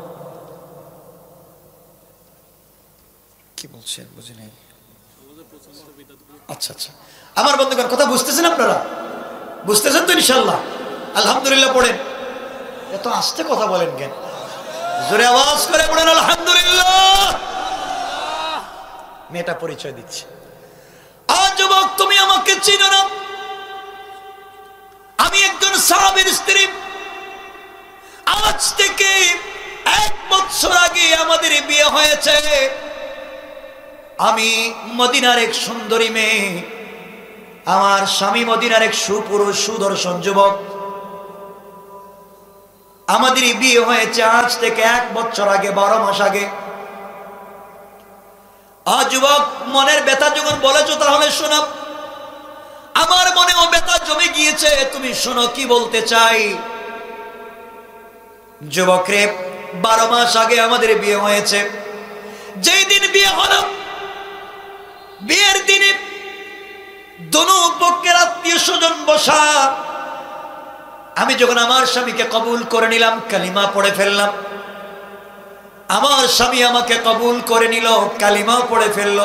কি বলছেন বুঝি নাই। আচ্ছা আচ্ছা, আমার বন্ধুগণ কথা বুঝতেছেন আপনারা? বুঝতেছেন তো ইনশাল্লাহ? আলহামদুলিল্লাহ পড়েন। এত আস্তে কথা বলেন কেন? জোরে আওয়াজ করে পড়েন আলহামদুলিল্লাহ। মেয়েটা পরিচয় দিচ্ছে, আজ যুবক তুমি আমাকে চিনো না, আমি একজন সাহাবীর স্ত্রী। আজ থেকে এক বছর আগে আমাদের বিয়ে হয়েছে। আমি মদিনার এক সুন্দরী মেয়ে, আমার স্বামী মদিনার এক সুপুরুষ সুদর্শন যুবক। আমাদের বিয়ে হয়েছে আজ থেকে এক বছর আগে, বারো মাস আগে। আজ যুবক মনের ব্যথা যখন বলেছো, তাহলে শোনো, আমার মনেও ব্যথা জমে গিয়েছে। তুমি শোনো কি বলতে চাই। যুবক রে, বারো মাস আগে আমাদের বিয়ে হয়েছে। যেই দিন বিয়ে হলো, বিয়ের দিনে দোনো পক্ষের আত্মীয় স্বজন বসা। আমি যখন আমার স্বামীকে কবুল করে নিলাম, কালিমা পড়ে ফেললাম। আমার স্বামী আমাকে কবুল করে নিল, কালিমাও পড়ে ফেলল।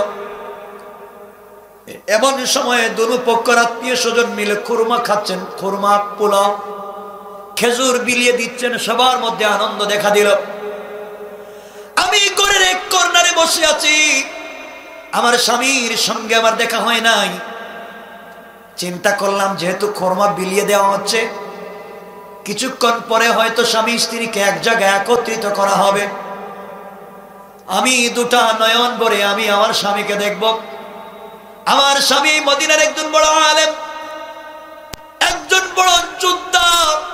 এমন সময়ে দোনো পক্ষের আত্মীয় স্বজন মিলে খুরমা খাচ্ছেন, খুরমা, পোলাও, খেজুর বিলিয়ে দিচ্ছেন। সবার মধ্যে আনন্দ দেখা দিল। আমি ঘরের এক কর্নারে বসে আছি, আমার স্বামীর সঙ্গে আমার দেখা হয় নাই। চিন্তা করলাম, যেহেতু খুরমা বিলিয়ে দেওয়া হচ্ছে, কিছুক্ষণ পরে হয়তো স্বামী স্ত্রীকে এক জায়গায় একত্রিত করা হবে। আমি দুটা নয়ন ভরে আমি আমার স্বামীকে দেখব। আমার স্বামী মদিনার একজন বড় আলেম, একজন বড় যোদ্ধা।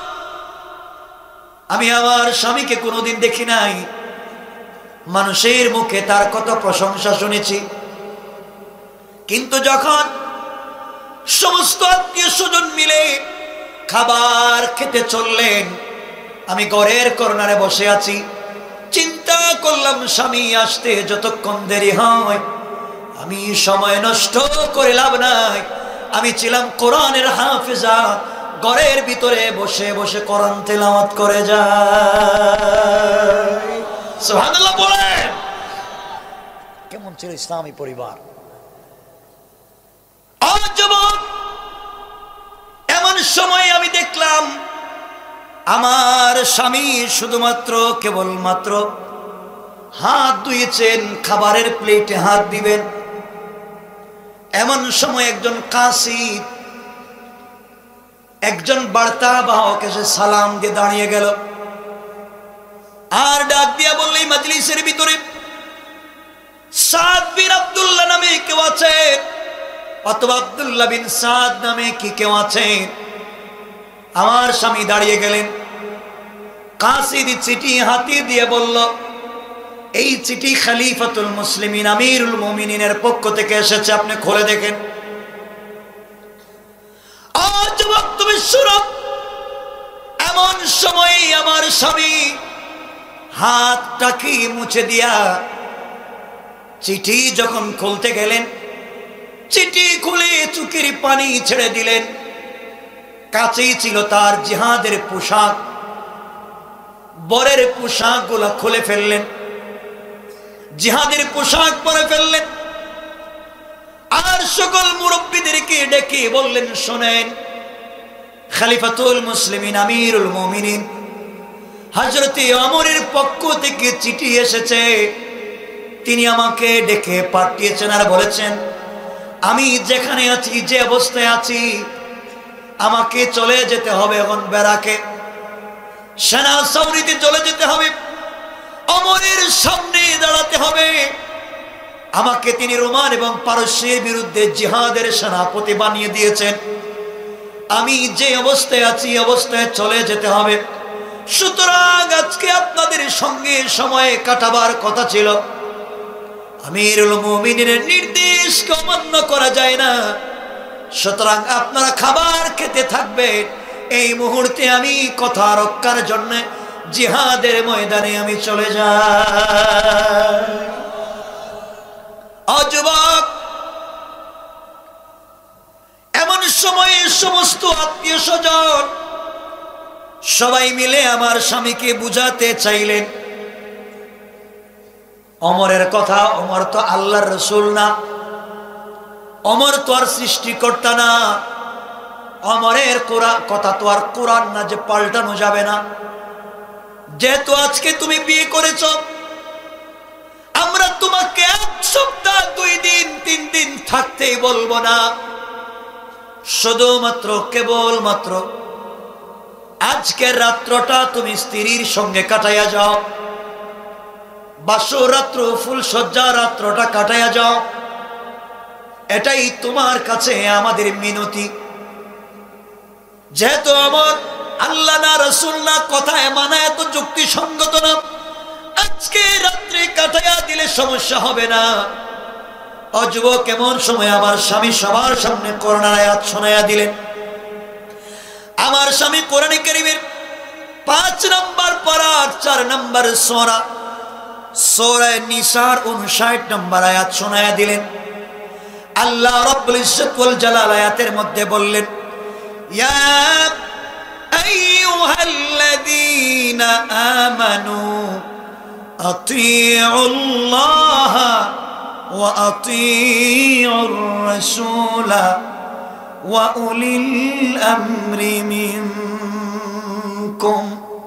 আমি আমার স্বামীকে কোনোদিন দেখি নাই। মানুষের মুখে তার কত প্রশংসা শুনেছি, কিন্তু যখন সমস্ত আত্মীয় স্বজন মিলে খাবার খেতে চললেন, আমি ঘরের কর্নারে বসে আছি। চিন্তা করলাম, স্বামী আসতে যতক্ষণ দেরি হয়, আমি সময় নষ্ট করে লাভ নাই। আমি ছিলাম কোরআনের হাফেজা, ঘরের ভিতরে বসে বসে কোরআন তেলাওয়াত করে যায়। সুবহানাল্লাহ বলেন। কেমন ছিল ইসলামী পরিবার? এমন সময় আমি দেখলাম আমার স্বামী শুধুমাত্র কেবলমাত্র হাত ধুয়েছেন, খাবারের প্লেটে হাত দিবেন। এমন সময় একজন কাসিদ, একজন বার্তা বাহক এসে সালাম দিয়ে দাঁড়িয়ে গেল, আর ডাক দিয়া বললেই মাজলিসের ভিতরে সাদ বিন আব্দুল্লাহ নামে কেউ আছে, অথবা আব্দুল্লাহ বিন সাদ নামে কি কেউ আছে? আমার স্বামী দাঁড়িয়ে গেলেন। কাসিদ চিঠি হাতে দিয়ে বলল, এই চিঠি খলিফাতুল মুসলিমিন আমিরুল মুমিনিনের পক্ষ থেকে এসেছে, আপনি খুলে দেখেন। আজ তুমি শুনো। এমন সময় আমার স্বামী হাতটাকে মুছে দিয়া চিঠি যখন খুলতে গেলেন, চিঠি খুলে চোখের পানি ছেড়ে দিলেন। কাছেই ছিল তার জিহাদের পোশাক, বরের পোশাক গুলা খুলে ফেললেন, জিহাদের পোশাক পরে ফেললেন। আর সকল মুরব্বীদেরকে ডেকে বললেন, শোনেন, খলিফাতুল মুসলিমিন আমিরুল মুমিনিন হযরতে ওমরের পক্ষ থেকে চিঠি এসেছে। তিনি আমাকে ডেকে পাঠিয়েছেন আর বলেছেন, আমি যেখানে আছি, যে অবস্থায় আছি, আমাকে চলে যেতে হবে এখন বেরাকে, সেনা ছাউনিতে চলে যেতে হবে, ওমরের সামনে দাঁড়াতে হবে। আমাকে তিনি রোমান এবং পারস্যের বিরুদ্ধে জিহাদের সেনাপতি বানিয়ে দিয়েছেন। আমি যে অবস্থায় আছি অবস্থায় চলে যেতে হবে। সুতরাং আজকে আপনাদের সঙ্গে সময় কাটাবার কথা ছিল, আমিরুল মুমিনিনের নির্দেশকে অমান্য করা যায় না। সুতরাং আপনারা খাবার খেতে থাকবেন। এই মুহূর্তে আমি কথা রক্ষার জন্য জিহাদের ময়দানে আমি চলে যাই। যুবক, এমন সময়ে সমস্ত আত্মীয় স্বজন সবাই মিলে আমার স্বামীকে বুঝাতে চাইলেন, ওমরের কথা, ওমর তো আল্লাহর রাসূল না, ওমর তো আর সৃষ্টিকর্তা না, ওমরের কথা তো আর কোরআন না যে পাল্টানো যাবে না। যেহেতু আজকে তুমি বিয়ে করেছ, আমরা তোমাকে এক সপ্তাহ, দুই দিন, তিন দিন থাকতেই বলবো না। শুধুমাত্র কেবলমাত্র আজকের রাত্রটা তুমি স্ত্রীর সঙ্গে কাটাইয়া যাও, বাসর রাত্র, ফুল সজ্জা রাত্রটা কাটাইয়া যাও। এটাই তোমার কাছে আমাদের মিনতি। যেহেতু আমার আল্লাহ না, রাসূল না, কথায় মানা এত যুক্তিসঙ্গত না, আজকে রাত্রে কাটাইয়া দিলে সমস্যা হবে না। অযুবক, কেমন সময় আমার স্বামী সবার সামনে কোরআনের আয়াত শোনাইয়া দিলেন। আমার স্বামী কোরআনে কারীমের পাঁচ নম্বর পারা, চার নম্বর সূরা, সূরা নিসার উনষাট নম্বর আয়াত শোনাইয়া দিলেন। আল্লাহ রাব্বুল ইজ্জত ওয়াল জালাল আয়াতের মধ্যে বললেন, ইয়া আইয়ুহাল্লাযীনা আমানু আতিউল্লাহ ওয়া আতিউর রাসূলা ওয়া উলিল আমরি মিনকুম।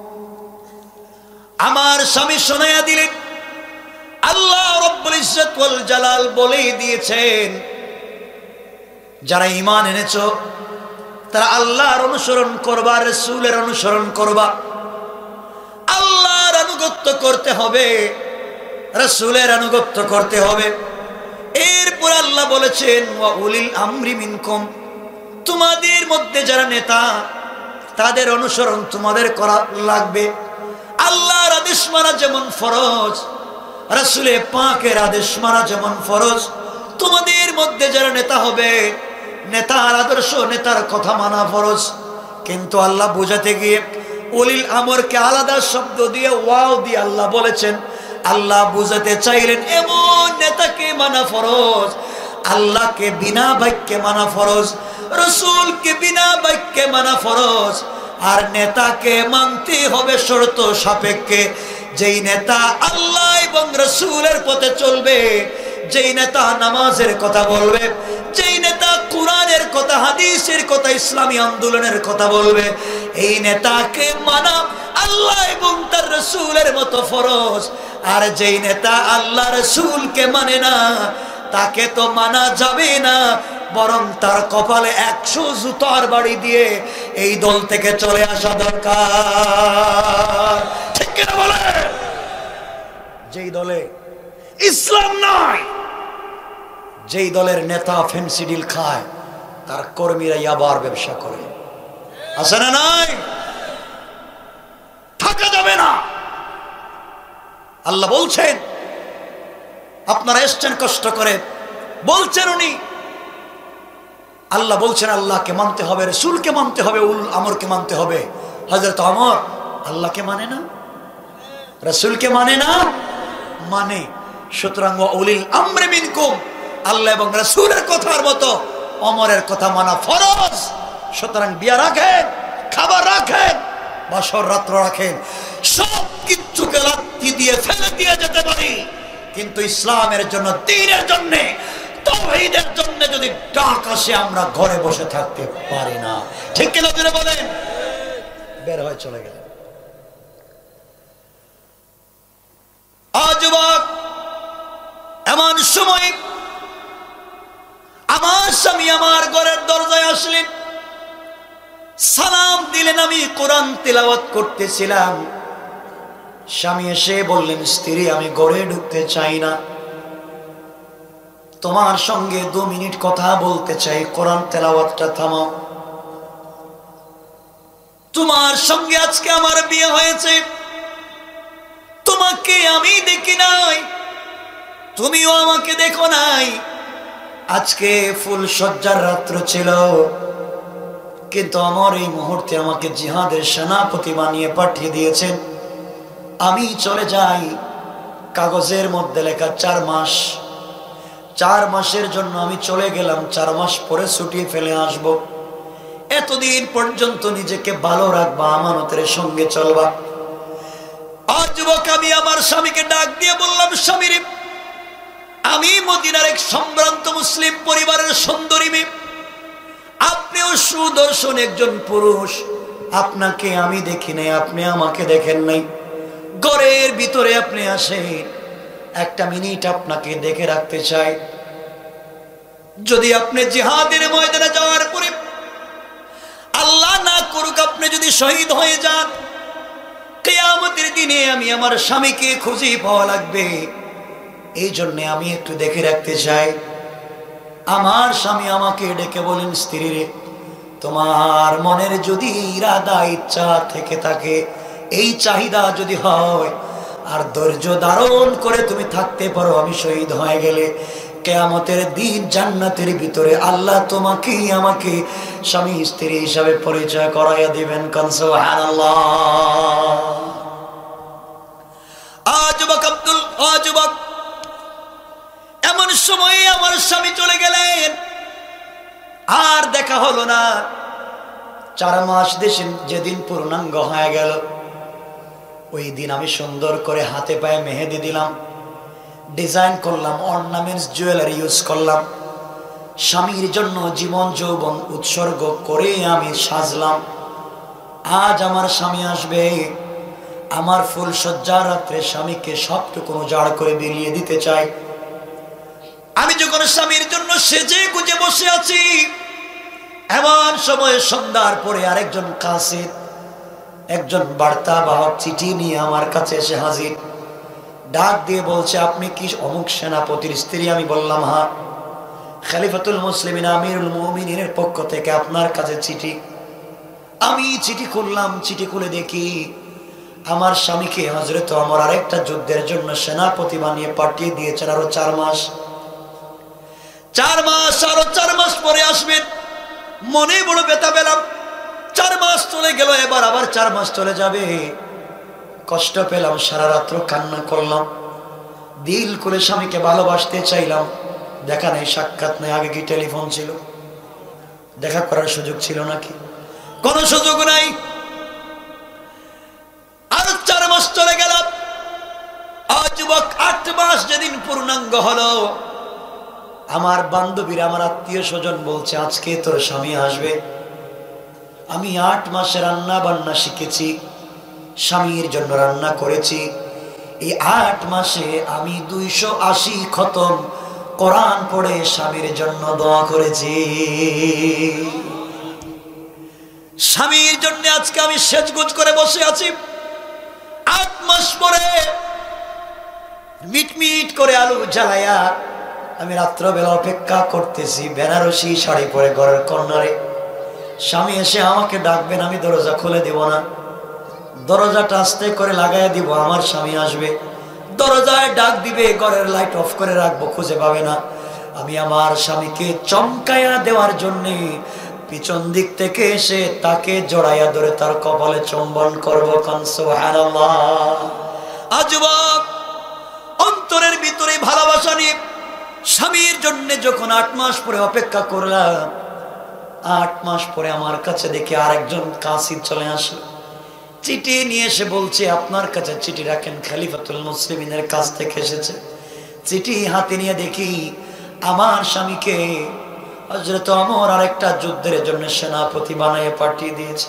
আমার স্বামী শোনাইয়া দিলেন, আল্লাহ রাব্বুল ইজ্জত ওয়াল জালাল বলেই দিয়েছেন, যারা ঈমান এনেছো তারা আল্লাহর অনুসরণ করবা, রাসূলের অনুসরণ করবা। আল্লাহর আনুগত্য করতে হবে, রাসূলের আনুগত্য করতে হবে। এরপর আল্লাহ বলেছেন, ওয়া উলিল আমরি মিনকুম, তোমাদের মধ্যে যারা নেতা, তাদের অনুসরণ তোমাদের করা লাগবে। আল্লাহর আদেশ মানা যেমন ফরজ, রাসূলে পাকের আদেশ মানা যেমন ফরজ, তোমাদের মধ্যে যারা নেতা হবে, নেতার আদর্শ, নেতার কথা মানা ফরজ। কিন্তু আল্লাহ বোঝাতে গিয়ে উলিল আমরকে আলাদা শব্দ দিয়ে, ওয়াও দিয়ে আল্লাহ বলেছেন। আল্লাহ বুঝাতে চাইলেন, এমন নেতাকে মানা ফরজ, আল্লাহকে বিনা বাক্যে মানা ফরজ, রাসূলকে বিনা বাক্যে মানা ফরজ। আর নেতাকে মানতে হবে শর্ত সাপেক্ষে। যেই নেতা আল্লাহ এবং রাসূলের পথে চলবে, যেই নেতা নামাজের কথা বলবে, যেই নেতা কোরআনের কথা, হাদিসের কথা, ইসলামী আন্দোলনের কথা বলবে, এই নেতাকে মানা আল্লাহ এবং তার রাসূলের মতো ফরজ। আর যেই নেতা আল্লাহ রাসূলকে মানে না, তাকে তো মানা যাবে না, বরং তার কপালে একশো জুতার বাড়ি দিয়ে এই দল থেকে চলে আসা দরকার। ঠিক কিনা বলে? যেই দলে ইসলাম নাই, যেই দলের নেতা ফেন্সিডিল খায়, তার কর্মীরা ইয়াবার ব্যবসা করে, আছে না নাই? থাকা যাবে না। আল্লাহ বলছেন, আপনারা এসছেন কষ্ট করে, বলছেন উনি, আল্লাহ বলছেন আল্লাহকে মানতে হবে, রাসূলকে মানতে হবে, উল আমরকে মানতে হবে। হযরত ওমর আল্লাহকে মানে না, রাসূলকে মানে না, মানে। সুতরাং ওয়া উলিল আমরি মিনকুম, আল্লাহ এবং রাসূলের কথার মতো ওমরের কথা মানা ফরজ। সুতরাং বিয়া রাখেন, খাবার রাখেন, বছর রাত্র রাখেন, সব কিছুকে লাথি দিয়ে ফেলে দিয়ে যেতে পারি, কিন্তু ইসলামের জন্য, দ্বীনের জন্য, তাওহীদের জন্য যদি ডাক আসে আমরা ঘরে বসে থাকতে পারি না। ঠিক কিনা জোরে বলেন? বের হয়ে চলে গেলেন। আজ এমন সময় আমার স্বামী আমার ঘরের দরজায় আসলেন, সালাম দিলেন। আমি কোরআন তিলাওয়াত করতেছিলাম। স্বামী এসে বললেন, স্ত্রী আমি ঘরে ঢুকতে চাই না, তোমার সঙ্গে দু মিনিট কথা বলতে চাই, কোরআন তেলাওয়াতটা থামাও। তোমার সঙ্গে আজকে আমার বিয়ে হয়েছে, তোমাকে আমি দেখি নাই, তুমিও আমাকে দেখো নাই। আজকে ফুল সজ্জার রাত্র ছিল, কিন্তু আমার এই মুহূর্তে আমাকে জিহাদের সেনাপতি বানিয়ে পাঠিয়ে দিয়েছেন। আমি চলে যাই, কাগজের মধ্যে লেখা চার মাস, চার মাসের জন্য আমি চলে গেলাম, চার মাস পরে ছুটি ফেলে আসব। এতদিন পর্যন্ত নিজেকে ভালো রাখবা, আমানতের সঙ্গে চলবা। আজ যুবক আমি আমার স্বামীকে ডাক দিয়ে বললাম, স্বামীরে আমি মদিনার এক সম্ভ্রান্ত মুসলিম পরিবারের সুন্দরী মেয়ে, আপনিও সুদর্শন একজন পুরুষ, আপনাকে আমি দেখি নাই, আপনি আমাকে দেখেন নাই। ঘরের ভিতরে আপনি আসেন, একটা মিনিট আপনাকে দেখে রাখতে চাই। যদি আপনি জিহাদের ময়দানে যাওয়ার পরে আল্লাহ না করুক আপনি যদি শহীদ হয়ে যান, কিয়ামতের দিনে আমি আমার স্বামীকে খুঁজে পাওয়া লাগবে, এই জন্য আমি একটু দেখে রাখতে চাই। আমার স্বামী আমাকে ডেকে বলেন, স্ত্রী রে, তোমার মনের যদি ইরাদা ইচ্ছা থেকে থাকে, এই চাহিদা যদি হয়, আর ধৈর্য ধারণ করে তুমি থাকতে পারো, আমি শহীদ হয়ে গেলে কিয়ামতের দিন জান্নাতের ভিতরে আল্লাহ তোমাকে আমাকে স্বামী স্ত্রী হিসাবে পরিচয় করাইয়া দিবেন। কান সুবহানাল্লাহ। আজবাক আব্দুল আজবাক এমন সময়ে আমার স্বামী চলে গেলেন, আর দেখা হলো না। চার মাস দেশে যেদিন পূর্ণাঙ্গ হয়ে গেল, ওই দিন আমি সুন্দর করে হাতে পায়ে মেহেদি দিলাম, ডিজাইন করলাম, অর্নামেন্টস জুয়েলারি ইউজ করলাম। স্বামীর জন্য জীবন যৌবন উৎসর্গ করে আমি সাজলাম। আজ আমার স্বামী আসবে, আমার ফুল সজ্জা রাত্রে স্বামীকে সবটুকু উজাড় করে বিলিয়ে দিতে চাই। আমি যখন স্বামীর জন্য সেজে গুজে বসে আছি, এমন সময় সন্ধ্যার পরে আরেকজন কাসিদ, একজন বার্তা বাহক চিঠি নিয়ে আমার কাছে এসে হাজির। ডাক দিয়ে বলছে, আপনি কি অমুক সেনাপতির স্ত্রী? আমি বললাম হ্যাঁ। খলিফাতুল মুসলিমিন আমিরুল মুমিনিনের পক্ষ থেকে আপনার কাছে চিঠি। আমি চিঠি খুললাম, চিঠি খুলে দেখি আমার স্বামীকে হযরত ওমর আরেকটা যুদ্ধের জন্য সেনাপতি বানিয়ে পাঠিয়ে দিয়েছেন, আরো চার মাস চার মাস আরো চার মাস পরে আসবেন। মনে বড় ব্যথা পেলাম, চার মাস চলে গেল, এবার আবার চার মাস চলে যাবে। কষ্ট পেলাম, সারা রাত্র কান্না করলাম, দিল করে স্বামীকে ভালোবাসতে চাইলাম। দেখা নেই, সাক্ষাৎ নেই। আগে কি টেলিফোন ছিল? দেখা করার সুযোগ ছিল নাকি? কোন সুযোগ নাই। আরো চার মাস চলে গেল। আজ আট মাস যেদিন পূর্ণাঙ্গ হলো, আমার বান্ধবীরা, আমার আত্মীয় স্বজন বলছে, আজকে তোর স্বামী আসবে। আমি আট মাসে রান্না বান্না শিখেছি, স্বামীর জন্য রান্না করেছি। এই আট মাসে আমি দুইশো আশি খতম কোরআন পড়ে স্বামীর জন্য দোয়া করেছি। স্বামীর জন্য আজকে আমি সেজগুজ করে বসে আছি। আট মাস পরে মিটমিট করে আলু জ্বালায়া আমি রাত্রবেলা অপেক্ষা করতেছি, বেনারসি শাড়ি পরে ঘরের কর্নারে। স্বামী এসে আমাকে ডাকবেন, আমি দরজা খুলে দিব না, দরজাটা আস্তে করে লাগাই দিব। আমার স্বামী আসবে, দরজায় ডাক দিবে, ঘরের লাইট অফ করে রাখবো, খুঁজে পাবে না। আমি আমার স্বামীকে চমকায়া দেওয়ার জন্য পিছন দিক থেকে এসে তাকে জড়াইয়া ধরে তার কপালে চুম্বন করবো। সুবহানাল্লাহ। আজব অন্তরের ভিতরে ভালোবাসা নিয়ে স্বামীর জন্য যখন আট মাস পরে অপেক্ষা করলাম, আট মাস পরে আমার কাছে দেখে আরেকজন কাসিদ চলে আসলো, চিঠি নিয়ে এসে বলছে আপনার কাছে চিঠি রাখেন, খলিফাতুল মুসলিমিনের কাছ থেকে এসেছে। চিঠি হাতে নিয়ে দেখি আমার স্বামীকে হযরত ওমর আরেকটা যুদ্ধের জন্য সেনাপতি বানিয়ে পাঠিয়ে দিয়েছে।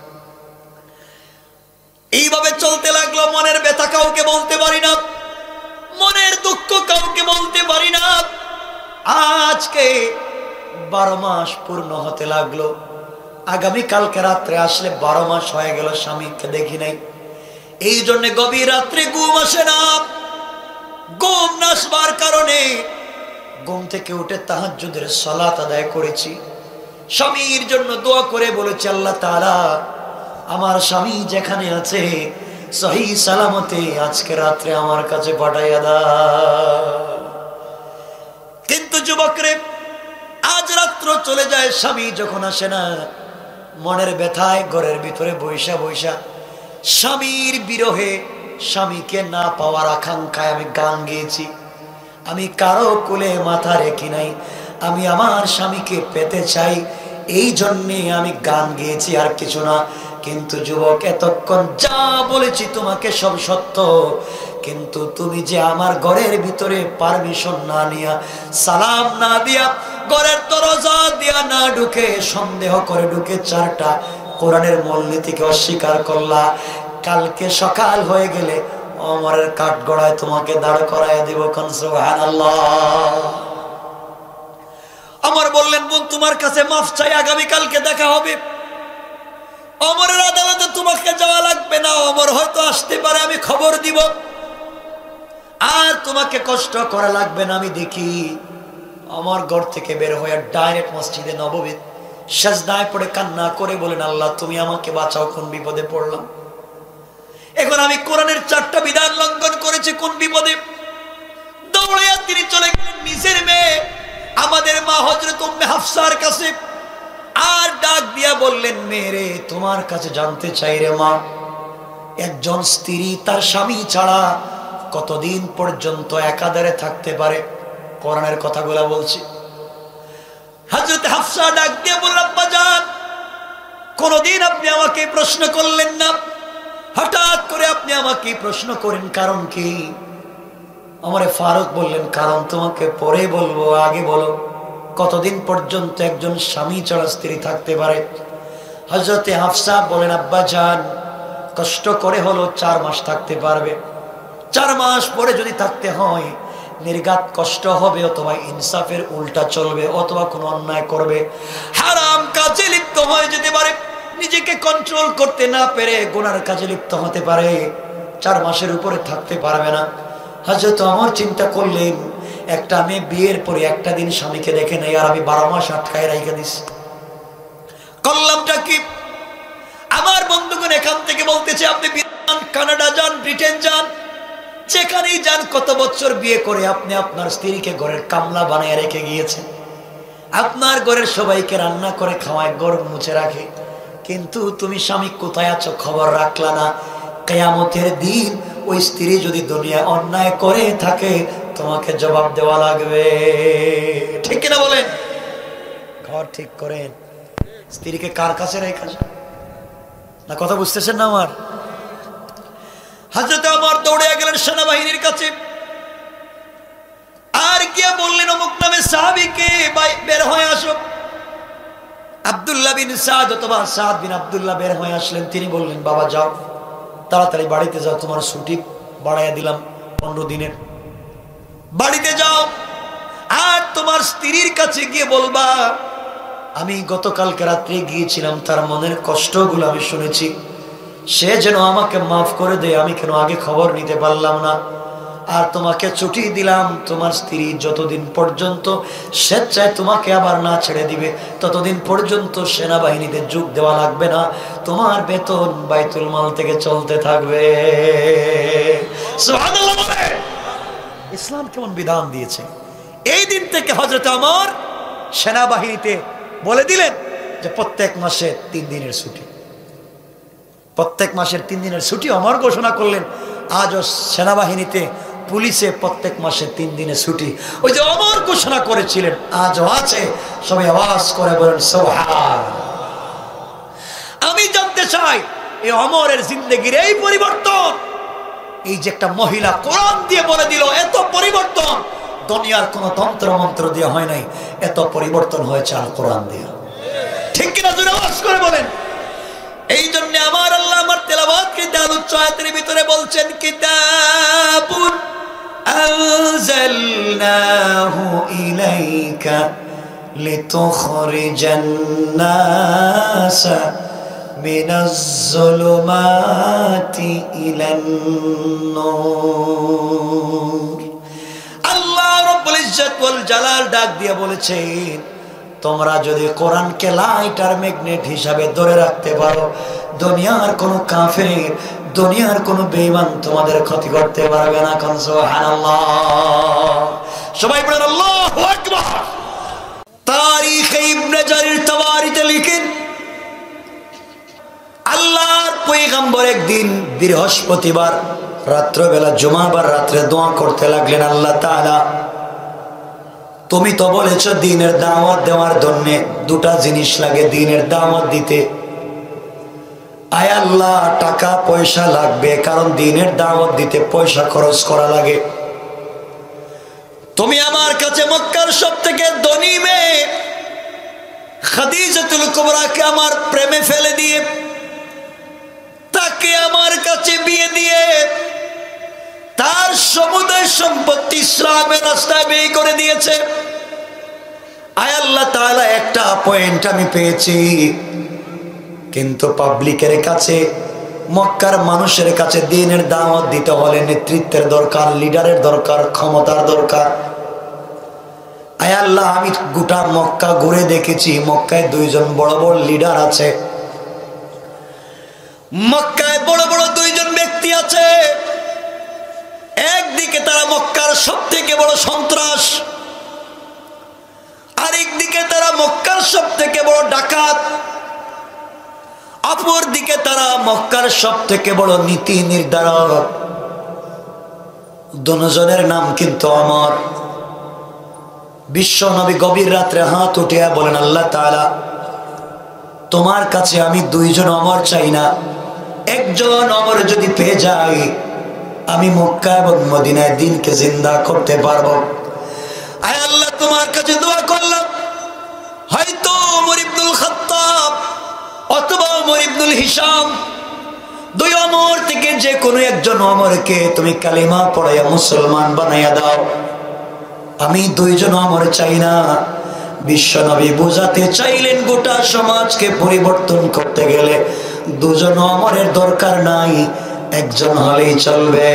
এইভাবে চলতে লাগলো। মনের ব্যথা কাউকে বলতে পারি না, মনের দুঃখ কাউকে বলতে পারি না। আজকে বারো মাস পূর্ণ হতে লাগলো। আগামী কালকে রাত্রে আসলে বারো মাস হয়ে গেল, স্বামীকে দেখি নাই। এই জন্য গভীর রাত্রে ঘুম আসে না। ঘুম না আসবার কারণে ঘুম থেকে উঠে তাহাজ্জুদের সালাত আদায় করেছি। স্বামীর জন্য দোয়া করে বলেছি, আল্লাহ তাআলা আমার স্বামী যেখানে আছে সহিহ সালামতে আজকে রাত্রে আমার কাছে পাঠাইয়া দাও। কিন্তু যুবকরে, আজ রাত্র চলে যায়, স্বামী যখন আসে না, মনের ব্যথায় ঘরের ভিতরে বৈশা বৈশা স্বামীর বিরহে, স্বামীকে না পাওয়ার আকাঙ্ক্ষায় আমি গান গেয়েছি। আমি কারো কোলে মাথা রেখি নাই, আমি আমার স্বামীকে পেতে চাই, এই জন্যে আমি গান গেয়েছি, আর কিছু না। কিন্তু যুবক, এতক্ষণ যা বলেছি তোমাকে সব সত্য, কিন্তু তুমি যে আমার ঘরের ভিতরে পারমিশন না নিয়া, সালাম না দিয়া, ঘরের দরজা দিয়া না ঢুকে, সন্দেহ করে ঢুকে চারটা কোরআনের মূলনীতিকে অস্বীকার করলা, কালকে সকাল হয়ে গেলে ওমরের কাঠগড়ায় তোমাকে দাঁড় করায় দেব। কোন সুবহানাল্লাহ। ওমর বললেন, বোন তোমার কাছে মাফ চাই, আগামী কালকে দেখা হবে। ওমরের আদালতে তোমাকে যাওয়া লাগবে না, ওমর হয়তো আসতে পারে, আমি খবর দিব, আর তোমাকে কষ্ট করা লাগবে না। আমি দেখি আমার ঘর থেকে বের হয়ে ডাইরেক্ট মসজিদে নববী সিজদায় পড়ে কান্না করে বলেন, আল্লাহ তুমি আমাকে বাঁচাও, কোন বিপদে পড়লাম। এখন আমি কোরআনের চারটা বিধান লঙ্ঘন করেছি, কোন বিপদে। দৌড়াইয়া তিনি চলে গেলেন নিজের মেয়ে আমাদের মা হযরত উম্মে হাফসার কাছে, আর ডাক দিয়া বললেন, মেরে তোমার কাছে জানতে চাই রে মা, একজন স্ত্রী তার স্বামী ছাড়া কতদিন পর্যন্ত একাধারে থাকতে পারে? কোরআনের কথাগুলা বলছি। হযরত হাফসা ডাক দিয়ে বললেন, আব্বা জান, কোনদিন আপনি আমাকে প্রশ্ন করলেন না, হঠাৎ করে আপনি আমাকে প্রশ্ন করেন, কারণ কি? আমারে ফারুক বললেন, কারণ তোমাকে পরে বলবো, আগে বলো কতদিন পর্যন্ত একজন স্বামী ছাড়া স্ত্রী থাকতে পারে? হযরতে হাফসা বলেন, আব্বা জান, কষ্ট করে হলো চার মাস থাকতে পারবে। চার মাস পরে যদি থাকতে হয়, নির্ঘাত কষ্ট হবে, অথবা ইনসাফের উল্টা চলবে, অথবা কোনো অন্যায় করবে, হারাম কাজে লিপ্ত হয়ে যেতে পারে, নিজেকে কন্ট্রোল করতে না পেরে গুনার কাজে লিপ্ত হতে পারে, চার মাসের উপরে থাকতে পারবে না। হযরত ওমর চিন্তা করলেন, একটা মেয়ে বিয়ের পরে একটা দিন স্বামীকে দেখে নেই, আর আমি বারো মাস আটকায় রাইখা দিছি, করলামটা কি? আমার বন্ধুগণ এখান থেকে বলতেছে, আপনি কানাডা যান, ব্রিটেন যান, যেখানেই যান, কত বছর বিয়ে করে আপনি আপনার স্ত্রীকে ঘরের কামলা বানিয়ে রেখে গিয়েছেন, আপনার ঘরের সবাইকে রান্না করে খাওয়ায়, ঘর মুছে রাখে, কিন্তু তুমি স্বামী কোথায় আছো খবর রাখলা না। কিয়ামতের দিন ওই স্ত্রী যদি দুনিয়া অন্যায় করে থাকে, তোমাকে জবাব দেওয়া লাগবে, ঠিক কিনা বলেন? ঘর ঠিক করেন, স্ত্রীকে কার কাছে রেখে না, কথা বুঝতেছেন না আমার? হযরত ওমর দৌড়ে গেলেন সেনাবাহিনীর কাছে, আর গিয়ে বললেন, অমুক নামে সাহাবীকে বের হয়ে আসো। আব্দুল্লাহ বিন সাদ অথবা সাদ বিন আব্দুল্লাহ বের হয়ে আসলেন। তিনি বললেন, বাবা যাও, তাড়াতাড়ি বাড়িতে যাও, তোমার ছুটি বাড়াইয়া দিলাম পনেরো দিনের, বাড়িতে যাও, আর তোমার স্ত্রীর কাছে গিয়ে বলবা, আমি গতকালকে রাত্রে গিয়েছিলাম, তার মনের কষ্টগুলো আমি শুনেছি, সে যেন আমাকে মাফ করে দেয়, আমি কেন আগে খবর নিতে পারলাম না। আর তোমাকে ছুটি দিলাম, তোমার স্ত্রী যতদিন পর্যন্ত স্বেচ্ছায় তোমাকে আবার না ছেড়ে দিবে, ততদিন পর্যন্ত সেনাবাহিনীতে যোগ দেওয়া লাগবে না, তোমার বেতন বাইতুল মাল থেকে চলতে থাকবে। সুবহানাল্লাহ। ইসলাম কেমন বিধান দিয়েছে! এই দিন থেকে হযরত ওমর সেনাবাহিনীতে বলে দিলেন যে প্রত্যেক মাসে তিন দিনের ছুটি, প্রত্যেক মাসের তিন দিনের ছুটি ওমর ঘোষণা করলেন। আজও সেনাবাহিনীতে পুলিশে প্রত্যেক মাসে তিন দিনে ছুটি। ওই যে ওমর ঘোষণা করেছিলেন আজও আছে, সবাই আওয়াজ করে বলেন সুবহান। আমি জানতে চাই এই ওমরের জিন্দেগির এই পরিবর্তন, এই যে একটা মহিলা কোরআন দিয়ে বলে দিল, এত পরিবর্তন দুনিয়ার কোন তন্ত্র মন্ত্র দিয়ে হয় নাই, এত পরিবর্তন হয়েছে আল কোরআন দিয়ে। ঠিক কিনা জোরে আওয়াজ করে বলেন। এই জন্য আমার আল্লাহ আমার তেলাওয়াতকৃত আলোচ্য আয়াতের ভিতরে বলছেন কিতাবুন আনজালনাহু ইলাইকা লিতুখরিজান নাসা মিনাজ যুলুমাতি ইলান নূর। আল্লাহ রাব্বুল ইজ্জত ওয়াল জালাল ডাক দিয়ে বলেছেন, তোমরা যদি কোরআনকে লাইট আর ম্যাগনেট হিসাবে ধরে রাখতে পারো, দুনিয়ার কোন কাফের, দুনিয়ার কোন বেঈমান তোমাদের ক্ষতি করতে পারবে না। কোন সুবহানাল্লাহ, সবাই বলেন আল্লাহু আকবার। তারিখ ইবনে জারির তাবারিতে লিখেন, আল্লাহর পয়গম্বর একদিন বৃহস্পতিবার রাত্রবেলা জুমাবার রাত্রে দোয়া করতে লাগলেন, আল্লাহ তাআলা তুমি তো বলেছো দ্বীনের দাওয়াত দেওয়ার জন্য দুটা জিনিস লাগে দ্বীনের দাওয়াত দিতে। আয় আল্লাহ টাকা পয়সা লাগবে, কারণ দ্বীনের দাওয়াত দিতে পয়সা খরচ করা লাগে। তুমি আমার কাছে মক্কার সবথেকে ধনী মেয়ে খাদিজাতুল কুবরাকে আমার প্রেমে ফেলে দিয়ে তাকে আমার কাছে বিয়ে দিয়ে তার সমুদয় সম্পত্তি ইসলামের রাস্তায় ব্যয় করে দিয়েছে। আয় আল্লাহ তাআলা একটা পয়েন্ট আমি পেয়েছি, কিন্তু পাবলিকের কাছে, মক্কার মানুষের কাছে দ্বীনের দাওয়াত দিতে হলে নেতৃত্বের দরকার, লিডারের দরকার, ক্ষমতার দরকার। আয় আল্লাহ আমি গোটা মক্কা ঘুরে দেখেছি, মক্কায় দুইজন বড় বড় লিডার আছে, মক্কায় বড় বড় দুইজন ব্যক্তি আছে। একদিকে তারা মক্কার সব থেকে বড় সন্ত্রাস, আরেকদিকে তারা মক্কার সব থেকে বড় ডাকাত, অপর দিকে তারা মক্কার সব থেকে বড় নীতি নির্ধারক। দুজনের নাম কিন্তু আমার। বিশ্ব নবী গভীর রাত্রে হাত উঠিয়া বলেন, আল্লাহ তাআলা তোমার কাছে আমি দুইজন অমর চাই না, একজন অমর যদি পেয়ে যাই আমি মক্কা এবং মদিনায় দ্বীনকে জিন্দা করতে পারবো। আয় আল্লাহ তোমার কাছে দোয়া করলাম, হয়তো ওমর ইবনুল খাত্তাব অথবা ওমর ইবনুল হিশাম, দুই অমর থেকে যে কোনো একজন অমরকে তুমি কালিমা পড়াইয়া মুসলমান বানাইয়া দাও। আমি দুইজন অমর চাই না। বিশ্ব নবী বোঝাতে চাইলেন গোটা সমাজকে পরিবর্তন করতে গেলে দুজন অমরের দরকার নাই, একজন হলেই চলবে।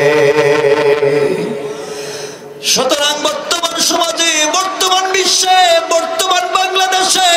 সুতরাং বর্তমান সমাজে, বর্তমান বিশ্বে, বর্তমান বাংলাদেশে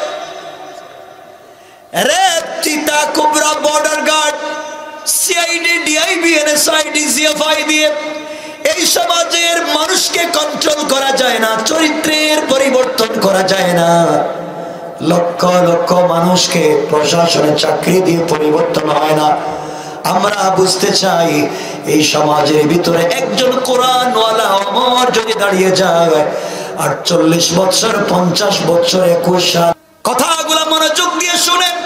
RAB, cheetah, cobra, border guard, CID, DIB, NSID, GFI দিয়ে এই সমাজের মানুষকে কন্ট্রোল করা যায় না, চরিত্রের পরিবর্তন করা যায় না। লক্ষ লক্ষ মানুষকে প্রশাসনের চাকরি দিয়ে পরিবর্তন হয় না। আমরা বুঝতে চাই এই সমাজের ভিতরে একজন কোরআনওয়ালা ওমর যদি দাঁড়িয়ে যায়, আটচল্লিশ বছর, পঞ্চাশ বছর, একুশ সাল, কথাগুলো মনোযোগ দিয়ে শুনেন।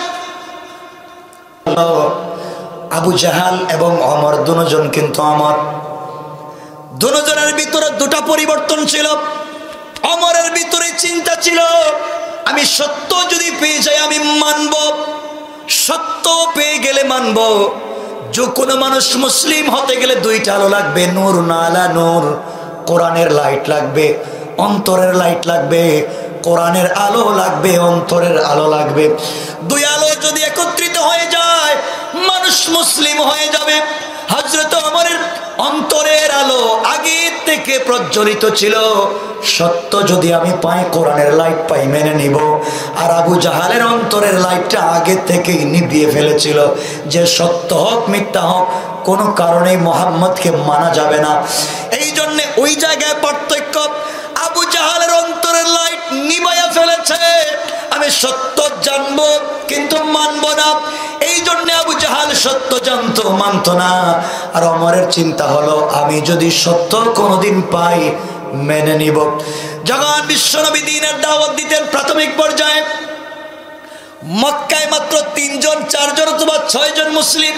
আবু জাহাল এবং ওমর দুজন কিন্তু আমার, দুজনের ভিতরে দুটা পরিবর্তন ছিল। ওমরের ভিতরে চিন্তা ছিল আমি সত্য যদি পেয়ে যাই আমি মানব, সত্য পেয়ে গেলে মানব। যে কোনো মানুষ মুসলিম হতে গেলে দুইটা আলো লাগবে, নূর নালা নূর, কোরআনের লাইট লাগবে, অন্তরের লাইট লাগবে, কোরআনের আলো লাগবে, অন্তরের আলো লাগবে। দুই আলো যদি একত্রিত হয়ে যায় মানুষ মুসলিম হয়ে যাবে। হযরত ওমরের অন্তরের আলো আগে থেকে প্রজ্বলিত ছিল, সত্য যদি আমি পাই, কোরআনের লাইট পাই, মেনে নিব। আর আবু জাহালের অন্তরের লাইটটা আগে থেকেই নিভিয়ে ফেলেছিল যে সত্য হোক মিথ্যা হোক কোনো কারণেই মুহাম্মদকে মানা যাবে না। এই জন্য ওই জায়গায় পার্থক্য। আবু জাহালের অন্তরের লাইট নিভাইয়া ফেলেছে, আমি সত্য জানবো কিন্তু মানবো না। এই জন্য আবু জাহাল সত্য জানতো, মানতো না। আর ওমরের চিন্তা হলো আমি যদি সত্য কোনোদিন পাই মেনে নিব। যখন বিশ্বনবী দ্বীনের দাওয়াত দিতেন প্রাথমিক পর্যায়ে, মক্কায় মাত্র তিনজন চারজন অথবা ছয়জন মুসলিম।